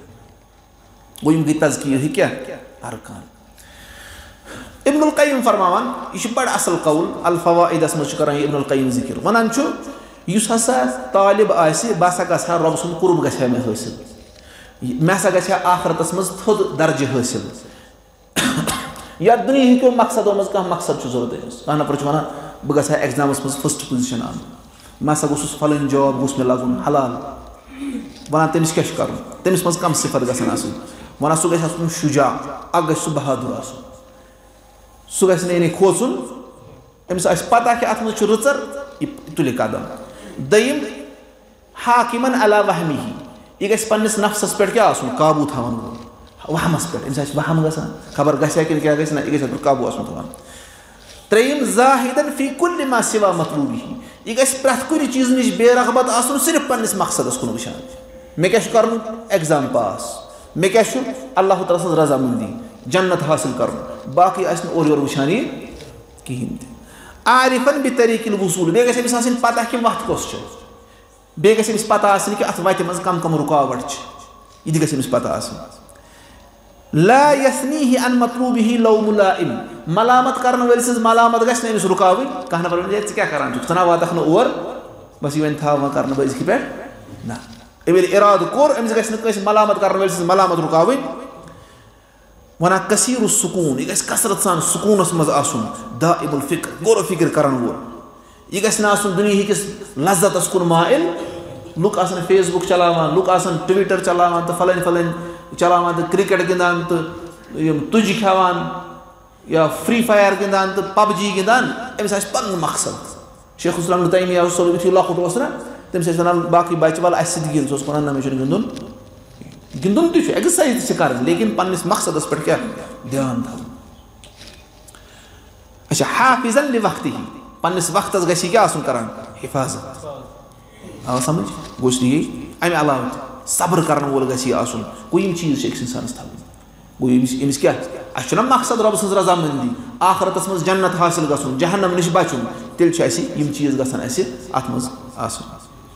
गो यम गई तज़किया क्या अरकान इब्नुल क़य्यिम फरमावन यह बड़ असल कौल अल फ़वाइदस मज कर इब्नुल क़य्यिम ज़िक्र वनान युस हसा तालिब आसि बह हसा गहा रब सुन कुर्ब गछा मे हासिल मे हसा गछा आखिरतस मज थोद दर्ज हासिल या दुनिया को मकसदों मज कह मकसद जरूरत अमिस कह नफर वन बह गछा एग्जामस मज फर्स्ट पोजिशन आन मे हसा गोस फलन जॉब गोस मे लगुन हलाल वन तमिस क्या कर तमिस मज कम सिफत गसन आसन वन सह गछ आसन शुजा अग गछ सह बहादुर आसन सह गछ ने खोचुन अमिस आस पता कि अत मज रचर तुले कदम दयिम हाकिमन अला वहमिही यह गछ पन्निस नफ्सस पे क्या आसन काबू थवन वहमस पे अमिस आस वहम गसान खबर गछा कि क्या गछ ना यह गछ काबू आसन थवन त्रेयम जाहिदन फी कुल्लि मा सिवा मतलूबिही यह गछ प्रथ कुन चीज नश बेरगबत आसन सिर्फ पन्निस मकसदस कुन वुचान मे क्या कर एग्जाम पास मे क्या अल्लाह ताला सज रजामंदी जन्नत हासिल कर बाकी और योर वुचान कहें आरिफन बि तरीक़िल वसूल बे गछ अमिस पता कि वत कस बे गछ अमिस पता कि अत वत मज कम कम रुकावट यह गछ अमिस पता ला यसनीहि अन मतलूबिही लौम लाइम मलामत करने वाले सज मलामत गछ अमिस रुकाव कह नफर वन क्या करान तना वातख न और बस यह वन था कर बजक पे ना अमिल इराद कोर अमिस गछ न मलामत करने वाले सज मलामत रुकाव वन कसीर सुकून यह कसरत सान सुकूनस मज आसन दाइमुल फिक्र गौर फिक्र करन वोल यह गछ ना आसन दुनिया किस लज्जतस कुन माइल लुक आसन फेसबुक चलावान लुक आसन ट्विटर चलावान तो फलन फलन चलावान तो क्रिकेट गिंदान तो तुज खावान या फ्री फायर गिंदान तो पबजी गिंदान अमिस आस पन मकसद शेख इस्लाम इब्न तैमिया यु लकुट ओस ना तमिस वन बाकी बच्चे वाल अस गिंद सह वन ना मे गिंदुन गिंदुन तु एक्सरसाइज कर लेकिन पन्निस मकसदस पे क्या ध्यान थो अच्छा हाफिजन लि वक्तिही पन्निस वक्तस गछि क्या आसन करान हिफाजत आव समझ गोस ये अमे अलाव सब्र करने वोल गछि आसन कोई चीज एक इंसानस थो गो अमिस क्या अच्छा मकसद रब सज रजामंदी आखिरतस मज जन्नत हासिल गसन जहन्नम नश बचुन तेल यम चीज गसन अत मज आसन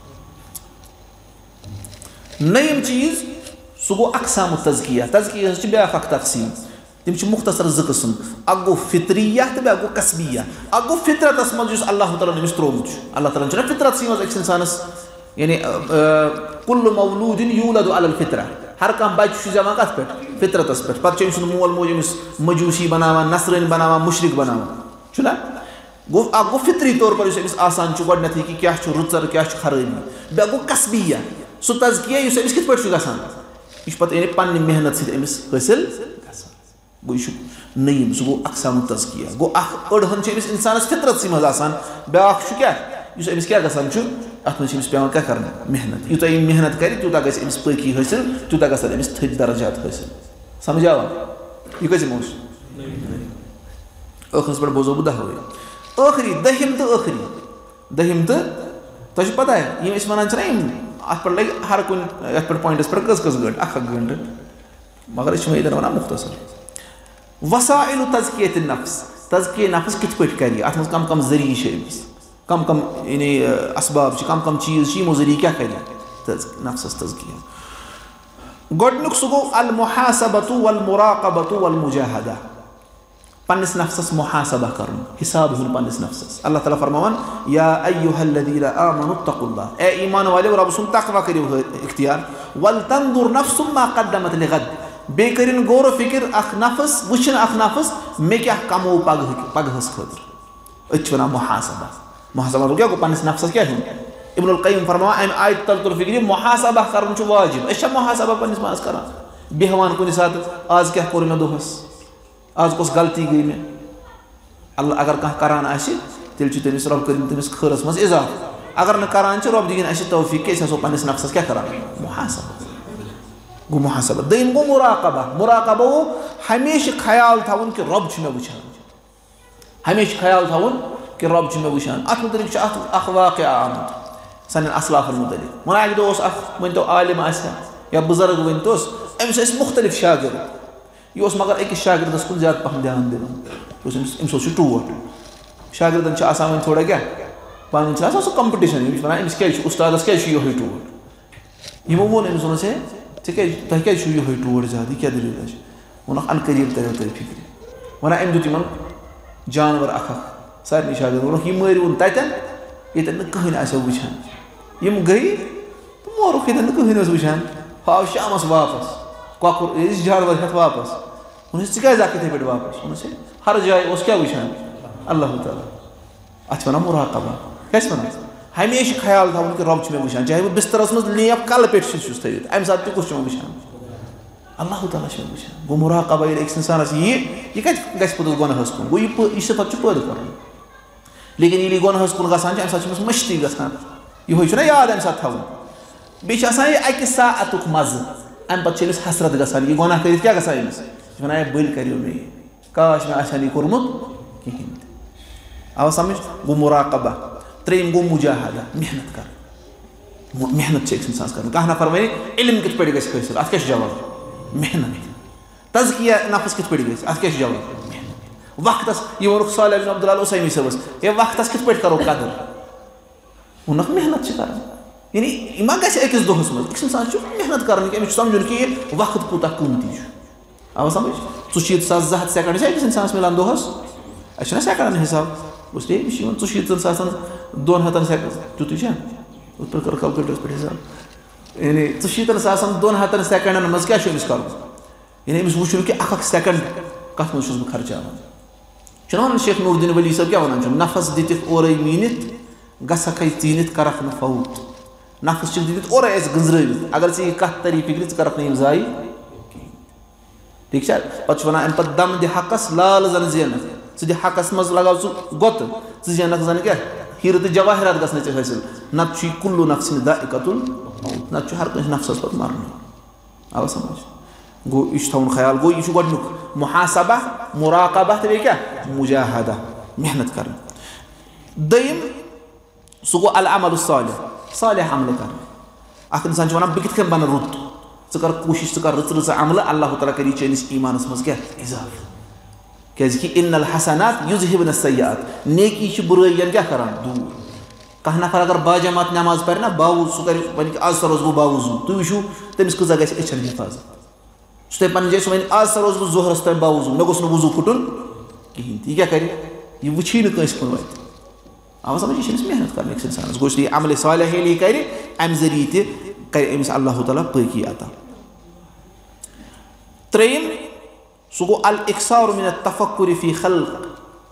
नयम चीज सह गो अकसाम तज़किया तज़किया ब्या अख तकसीम तम मुख्तसर ज कस्म अख गो फितरिया तो ब्या गो कसबिया अख गो फितरतस मज अल्लाह ताला अमिस त्रोमुत अल्लाह ताला फितरत मज अक्स इंसानस यानी कुल्लु मौलूदिन यूलदु अलल फितरा हर कह बच्चे जमा कत पे फितरतस पे पे मोल मोज अमिस मजूसी बनावान नसरन बनावान मुशरिक बनावान छुना गो अख गो फितरी तौर पर अमिस आसान गोडनेथ कि क्या रुचर क्या खराबी ब्या गो कसबिया सह तज़किया अमिस कित पे गसान यह पे पन्नि मेहनत सत अमिस हासिल गो यह नईम सह गो अकसाम तज़किया गो अड़हन इंसान फितरत मज आसान ब्या क्या अमिस क्या गसान अत मज पे क्या कर मेहनत यूत यह मेहनत कर तूत गस पकी हासिल तूत गसन थद दर्जात हासिल समझ आवा यह कस ٲखरस पे बोजो बह दह वरी ٲखरी दहिम तो ٲखरी दहिम तो तुम पता है ये वन अत पे लगे हर कुन ये पॉइंटस पे कस कस गंट अख गंट मगर ये इधर वन मुख्तसर वसाइल तज़कियत नफ्स तज़किय नफ्स कित पे कर अत मज कम कम जरिए कम कम यानी असबाब कम कम चीज़ यमो जरिए क्या कर नफ्सस तज़किया गोडनुक सह गो अल मुहासबतु वल मुराक़बतु वल मुजाहदा पन्निस नफ्सस मुहासबा कर हिसाब हुन पन्निस नफ्सस अल्लाह ताला फरमावन या अय्युहल्लज़ीना आमनु तक़ुल्लाह ए ईमान वाले रब सुन तक़वा करियो इख्तियार वल तंजुर नफ्सुम मा क़द्दमत लिगद बे करिन गौर फिक्र अख नफ्स वुचन अख नफ्स मे क्या कमो पग पगहस खतर अच वना मुहासबा मुहासबा तो क्या को पन्निस नफ्सस क्या हुन इब्नुल क़य्यिम फरमावा अम आयत तल तुल फिक्र मुहासबा करन छु वाजिब अश मुहासबा पन्निस मास करा बेहवान कुन साथ आज क्या कोर मे दोहस आज कस गलती गई मे अल्लाह अगर कह करान आसि तेल तमिस रब कर तमिस खरस मज इजाफ अगर न करान रब दिन अस तौफीक के सो पन्निस नफ्सस क्या करान मुहासबा गो मुहासबा दम गो मुराक़बा मुराक़बा गो हमेशा ख्याल थवन कि रब मे वुचान हमेशा ख्याल थवन कि रब मे वुचान अत मुतलिक अख वाक़या आमद सान असलाफन मुतलिक वन अक दो वन तो आलिम आसा या बुजुर्ग वन तो अमिस मुख्तलिफ शागिर्द यह मगर अकिस शागिर्दस कुन ज्यादा पहन ध्यान दिन अमिस टूट शागिर्दन वन थोड़ा क्या पान सह कंपटिशन वन अमिस क्या उस्तादस क्या ये टूट यमो वोन अमिस वोन से तुम क्या ये टूट ज्यादा क्या दलील वोन अन करीब तरो तुम फिक्र वन अम दुत जानवर अख सारे शागिर्द वोन यह मरिवन तन ये कहीं आ वुचान यम गई तो मोरुख ये कहीं वुचान हाव शामस वापस कौर जानवर हेत वापस वन क्या इथे पे वापस वन हर जाए क्या वुचान अल्लाह ताला अत वन मुराक़बा क्या वन हमेशा ख्याल थवन कि रब मे वुचान चाहे वह बिस्तरस मज लेप कल पे थवित अमे सात तुस मे वुचान अल्लाह ताला मे वुचान गो मुराक़बा ये इंसानस ये यह कत गस गुनहस कुन गो यह सिफत पैदा कर लेकिन ये गुनहस कुन गसान अमे सात मश्ती गसान यह याद अमे सात थवन बेस अकि साअतुक मज़ अम पे हसरत गसान यह गुनाह कर क्या गसान अमिस वन बल करो मे काश मे आसान यह कोर्मुत कहें आवा समझ गो मुराक़बा त्रेम गो मुजाहदा मेहनत कर मेहनत इंसान कर कह नफर वन इल्म कित पे गसिल अत क्या जवाब मेहनत तज़किया नफ्स कित पे गस अत क्या जवाब मेहनत वक्तस यह वोन सालिह बिन अब्दुल्लाह उसैमी सबस ये वक्तस कित पे करो कदर वोनक मेहनत कर यानी मा गस अकिस दोहस मज इंसान मेहनत कर अमिस समझुन कि यह वक्त कूत कीमती आवा समझ चुशीत सास जह सेकंड से अकिस इंसानस मिलान दोहस अच्छा सेकंडन हिसाब उस चुशीतन सासन दोन हतन सेकंड तुत उत पर कर कैलकुलेटर्स पे हिसाब यानी चुशीतन सासन दोन हतन सेकंडन मज क्या कर यानी अमिस वुचुन कि अख सेकंड कत मज बह खर्चान वन शेख नूरुद्दीन वली सब क्या वन नफस दित और मीनित गसक चीनित करख न फौत नफ्स दित और गंजर अगर ऐ कत तरी फिक्र च करख न जाय ठीक है पे वन अम पे दम दि हकस लाल जन जेन च दि हकस मज लगाव च गोत च जेनक जन क्या हीर तो जवाहरात गसन हासिल नत कुल्लु नफ्सिन दाइक़तुल मौत नत हर कस नफ्सस पे मरन आवा समझ गो यह थवन ख्याल गो यह गोडनुक मुहासबा मुराक़बा तो क्या मुजाहदा मेहनत कर दयम सह गो अल अमल सालिह सालिह अमल कर अख इंसान वन बह कित बन रुत च कर कोशिश कर रच रच अमल अल्लाह ताला करी चैनिस ईमानस मज क्या इजाफ क्या इन्नल हसनात युज़हिबन सय्यात नेकी बुराइयां क्या करान दूर कह नफर अगर बाजमात नमाज पर ना बावू सह कर वन आज सर रोज बह बावजू तुम वुचू तमिस कजा गस अचन हिफाजत सह पे जैसे वन आज सर रोज बह जोहरस तक बावजू मे गोस वजू फुटन कहें यह क्या कर यह वुची नस कुन वत आवा समझ यह मेहनत कर इंसान गोश अमल सालिह ये कर अम जरिए कर अमिस अल्लाह ताला पकी अता त्रेम सह गो अल इक्सार मिन तफक्कुर फी खल्क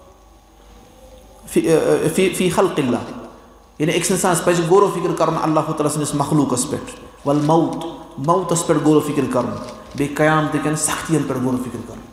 फी फी खल्क़िल्लाह यानी एक इंसान पे गौर फिक्र कर अल्लाह ताला सनिस मखलूकस पे वल मौत मौतस पे गौर फिक्र कर बे क़यामत कन सख्तियन पे गौर फिक्र कर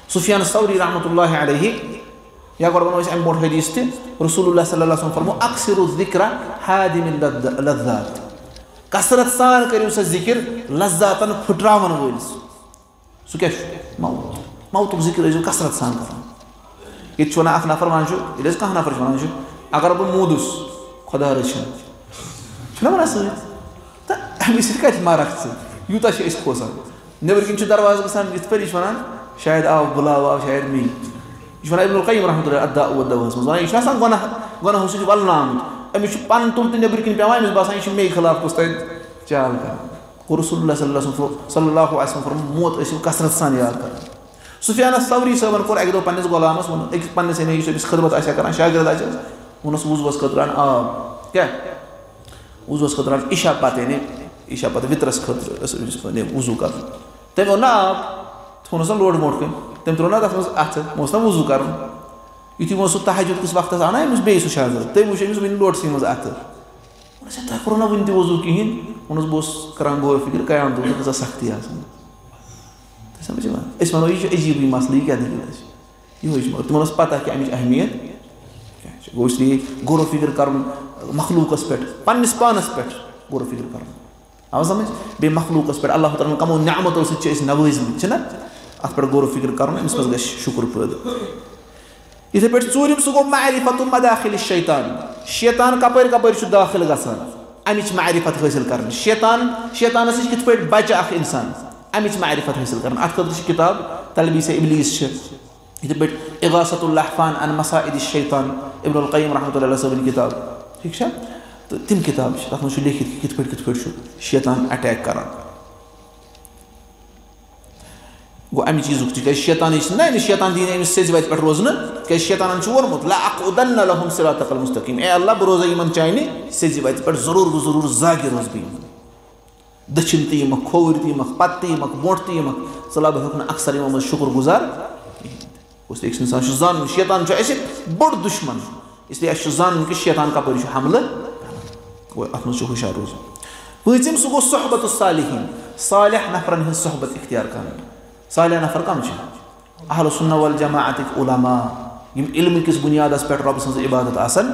सुफियान सौरी रहमतुल्लाहि अलैहि या गो वनो अम ब्रोट हदीस ते रसूलुल्लाह सल्लल्लाहु अलैहि वसल्लम फरमो अक्सरु ज़िक्र हादिमिल लज़्ज़ात कसरत सान करियो स जिक्र लज़्ज़ातन फुटरावन वोलिस सु क्या मौत मौतुक जिक्र जो कसरत सान कर ये वना अख नफर वन ये कह नफर वन अगर बह मूदुस खुदा रचन वन सत अमिस कत मारक यूत यूत खोसान नबर किन दरवाज गसान ये पे वन शायद आव बुलाव आव शायद मी यह वन इब्नुल क़य्यिम रहमतुल्लाह अद्दा व दवास मज वन यह गनाह गनाह सु वलनामुत अमिस पन तुल तो नबर किन पेवान अमिस बासान यह मे खिलाफ कुछ तक चाल कर रसूलुल्लाह सल्लल्लाहु अलैहि वसल्लम फरमो मौत ऐसी कसरत सान याद कर सुफियान सौरी सबन कोर एक दो पन्निस गुलामस वन एक पन्निस ने इस खिदमत आशा करान शागिर्द आशा वनस वुजुवस खतरान आब क्या वुजुवस खतरान इशा पाते ने इशा पाते वित्रस खतर ने वुजू कर तम वो ना आब थोनस लोड मोट कम तम त्रो ना तथ अथ मोस ना वुजू कर युथि वो सह तहज्जुद किस वक्त आना अमिस बे सह शागिर्द तम वुच अमिस वन लोटसी मज अथ तह करो ना वन तु वुजू कहें वनस बस करान गौर फिक्र कयाम तो कसा सख्ती समझ वनो यह अजीब मसल यह क्या दलील यह तुम पता कि अमिच अहमियत गो इसलिए गौर फिक्र कर मखलूकस पे पन्निस पानस पे गौर फिक्र कर आव समझ बे मखलूकस पे अल्लाह ताला कमो निअमतों से नवाजमित अत पे गौर फिक्र कर अमिस मज ग शुक्र पैदा इथे पे चूरिम सह गो मारिफत मदाखिल शैतान शैतान कपर कपर दाखिल गसान अमिच मारिफत हासिल कर शैतान शैतानस कित पे बच अख इंसान अमिच मारिफत हासिल कर अत खतर किताब तलबीस इब्लीस इथे पे इगासतुल लहफान अन मसाइद शैतान इब्नुल क़य्यिम रहमतुल्लाह अलैहि सबन किताब ठीक है तो तिम किताब तथ मज लिखित कित पे कित पे शैतान अटैक कर गो अमि चीजुक क्या शैतान ना अमिस शैतान दीन अमिस सेज वत पे रोजन क्या शैतान वोर्मुत लअक़उदन्न लहुम सिरातकल मुस्तक़ीम ए अल्लाह बह रोज यमन चाने सेज वत पे जरूर बह जरूर जागे रोज बह दक्षिण तो यमक खोवर तो यमक पत तो यमक ब्रोट तो यमक सलाह बह हूँ अक्सर यमो मज शुक्र गुजार उस एक इंसान जान शैतान बोड़ दुश्मन इसलिए जान कि शैतान कपर हमल अत मज हुशार रोज पम सह गो सोहबत सालिहीन सालिह नफरन हज सोहबत इख्तियार कर सालिह नफर कम अहल सुन्ना वल जमाअत उलमा यम इल्म किस बुनियादस पे रब सज इबादत आसन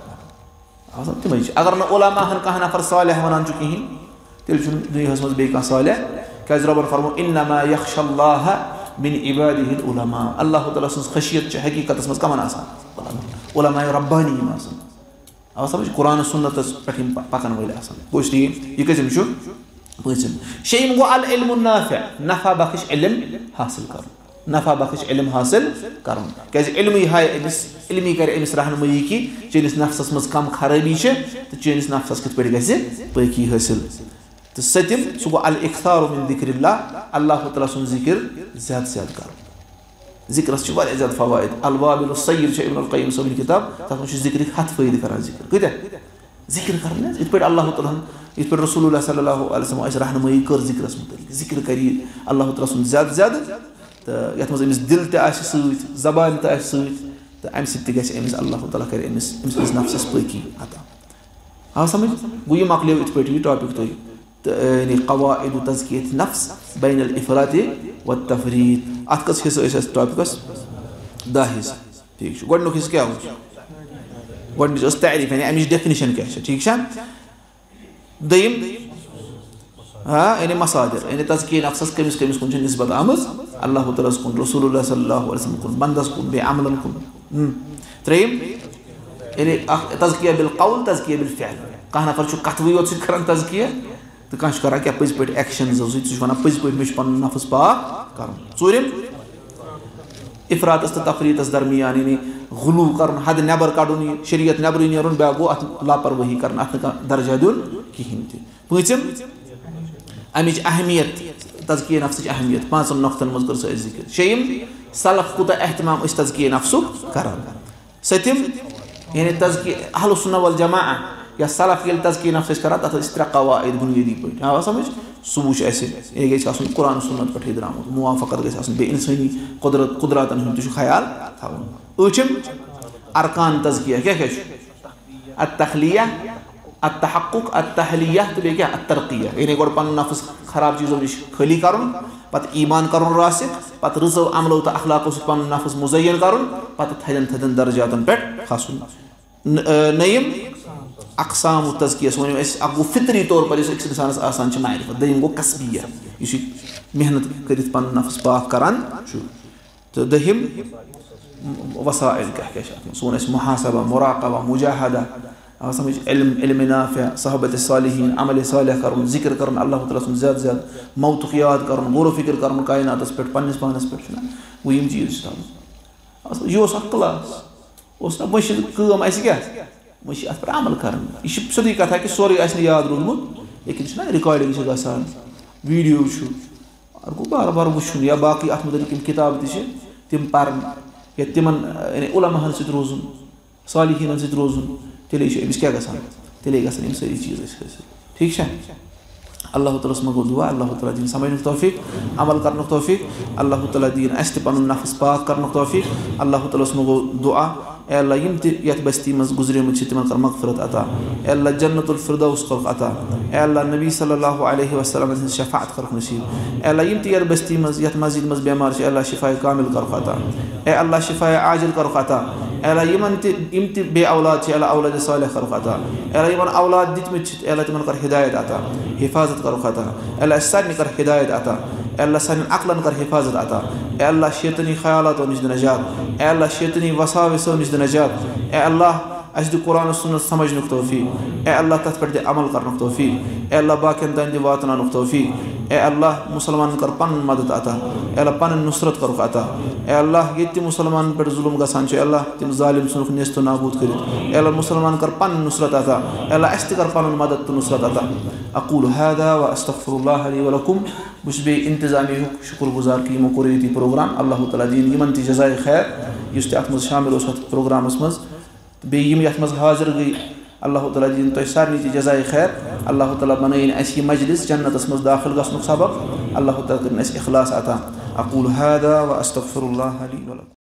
तम अगर न उलमा कह नफर सालिह वन कहें तेल दुनिया मज बे सालिह क्या रबन फरमो इन्नमा यख्शल्लाह मिन इबादिहिल उलमा अल्लाह ताला सज खशियत हकीकत मज कमन आसान उलमा रब्बानी आसान आव समझ कुरान सुन्नत पे पकन वल आसान गो इसलिए यह कम पम शेम गो अल इल्म नाफिअ नफा बख्श इल्म हासिल कर नफा बख्श इल्म हासिल कर क्या इल्म हाय अमिस इल्मी कर अमिस रहनुमाई कि चेनिस नफ्सस मज कम खराबी तो चेनिस नफ्सस कित पे गि पकी हासिल तो सतम सह गो अल इख्तार मिन ज़िक्रिल्लाह अल्लाह ताला सुन जिक्र ज्यादा ज्यादा कर जिक्रस ज्यादा फवायद अल वाबिल सय्यिर इब्नुल क़य्यिम सबन किताब तथ मज जिक्र हथ फायदे कर जिक्र कत जिक्र कर इत पे अल्लाह ताला इत पे रसूलुल्लाह सल्लल्लाहु अलैहि वसल्लम रहनुमाई कर जिक्रस मुतल्लिक जिक्र कर अल्लाह ताला सुन ज्यादा ज्यादा तो ये मज अमिस दिल त जबान त तो अम समिस अल्लाह ताला कर अमिस अमिस नफ्सस पकी अता हाँ समझ गो यह मकलो इत पे टॉपिक तुम यानी क़वाइद तज़कियत नफ्स बैन अल इफ़रात व तफ़रीत अत कस हिस्सा टॉपिकस दह हिस्सा ठीक गोडनुक हिस्सा क्या गोडनिच तारीफ यानी अमिच डेफिनिशन क्या ठीक दयिम हाँ यानी मसादिर यानी तज़कियत नफ्सस कमिस कमिस कुन निस्बत आमज अल्लाह ताला कुन रसूलुल्लाह सल्लल्लाहु अलैहि वसल्लम कुन बंदस कुन बे अमलन कुन त्रेम यानी तज़किया बिल क़ौल तज़किया बिल फ़िअल कह नफर कथवई योत कर तज़किया तो कह कर क्या पज पे एक्शन सह वन पज पे मे पन नफ्स पाक कर चूरिम इफरातस तो तफरीतस दरमियान यानी गुलू कर हद नबर कड़न शरीयत नबर नीर बे गो अत लापरवाही कर अत दर्जा दिन कहें पम अमिच अहमियत तज़किया नफ्स अहमियत पाँचन नक्तन मज कर जिक्र शेम सलफ कूत एहतमाम तज़किया नफ्सुक कर सतम यानी तज़किया अहल सुन्नह वल जमाअ या सलफ ये तज़किया नफ्स कर तथ त्रे क़वाइद बुनियादी पे हाँ समझ सह वो यह गई कुरान सुन्नत पे द्रामुत मुवाफ़क़त गई बे इंसानी कुदरत कुदरतन हूँ ख्याल थवन अचम अरकान तज़किया क्या क्या अत तखलिया अत्तहक्कुक अत्तहलिया तो बेक्या अत्तरकिया यानी गोड पन नफ्स खराब चीज़ों निश खाली करुन पत ईमान करुन रासिख पत रज़ो अमलो तो अखलाको से पन नफ्स मुज़य्यन करुन पत थदन थदन दर्जातन पेट खसुन नयम अक़साम तज़किया सोन अगो फितरी तौर पर इस इंसानस आसान मारिफत दयम गो कसबिया इस मेहनत कर पन नफ्स पाक करान तो दहिम वसाइल क्या सोन मुहासबा मुराक़बा मुजाहदा समझ इल्म इल्म नाफ़िअ सहबत सालिहीन अमल सालिह करुन ज़िक्र करुन अल्लाह ताला सुन ज़्यादा ज़्यादा मौत याद करुन गौर फिक्र करुन कायनातस पे पन्निस पानस पे वो यम चीज़ यह क्लास मशीन कम क्या मशीन अत पे अमल कर यह सोदी कथा कि सोरे याद रोदमुत लेकिन रिकॉर्डिंग गसान वीडियो गो बार बार वुचुन या बाकी अत मुतल्लिक़ किताब तिम पर या तिमन उलमाहन सत रोजुन सालिहीन सत रोजुन तेल अमिस क्या गसान तेल गसन यम सारी चीज़ हासिल ठीक है। अल्लाह ताला मगो दुआ अल्लाह ताला दिन समझ तौफीक अमल कर तौफीक अल्लाह ताला दिन अस पन नफ्स पाक कर तौफीक अल्लाह ताला मगो दुआ ए अल्लाह यम ये बस्ती मज गुजरेमुत तिमन कर मगफरत अता ए अल्लाह जन्नतुल फिरदौस कर अता ए अल्लाह नबी सल्लल्लाहु अलैहि वसल्लम शफाअत कर नसीब ए अल्लाह यम ये बस्ती मज ये मस्जिद मज बेमार ए अल्लाह शिफाए कामिल कर अता ए अल्लाह शिफाए आजिल कर अता ए अल्लाह यमन यम बे औलाद ए अल्लाह औलाद सालिह कर अता ए अल्लाह यमन औलाद दितमित ए अल्लाह तिमन कर हिदायत अता हिफाजत कर अता ए अल्लाह सानी कर हिदायत अता ए अल्लाह सान अक्लन कर हिफाजत अता ए अल्लाह शैतानी ख्यालात निश नजात ए अल्लाह शैतानी वसाविसो निश नजात ए अल्लाह अस दि कुरान सुन्नत समझनुक तौफीक ए अल्लाह तथ पे अमल करनुक तौफीक ए अल्लाह बाकियन तान दि वातनानुक तौफीक ए अल्लाह मुसलमान कर पन मदद अता ए अल्लाह पन नुसरत कर अता ए अल्लाह ये मुसलमान पे जुल्म गसान ए अल्लाह तिम जालिम सुनुक नेस्त नाबूद कर ए अल्लाह मुसलमान कर पन नुसरत अता ए अल्लाह अस्त कर पन मदद तो नुसरत अता अक़ूलु हादा व अस्तग़फिरुल्लाह ली व लकुम बुशबे इंतजामी शुक्रगुजार की मुकर्ररी प्रोग्राम अल्लाह ताला दीन यमन ति जज़ाए खैर युस अत मज शामिल प्रोग्रामस मज बे यम यथ मज हाजिर गई अल्लाह ताला दीन तो सारनी ति जज़ाए खैर अल्लाह ताला बनाइन अस यह मजलिस जन्नतस मज दाखिल गसनुक सबब अल्लाह ताला कर अस इखलास अता अक़ूलु हादा व अस्तग़फिरुल्लाह ली व लकुम।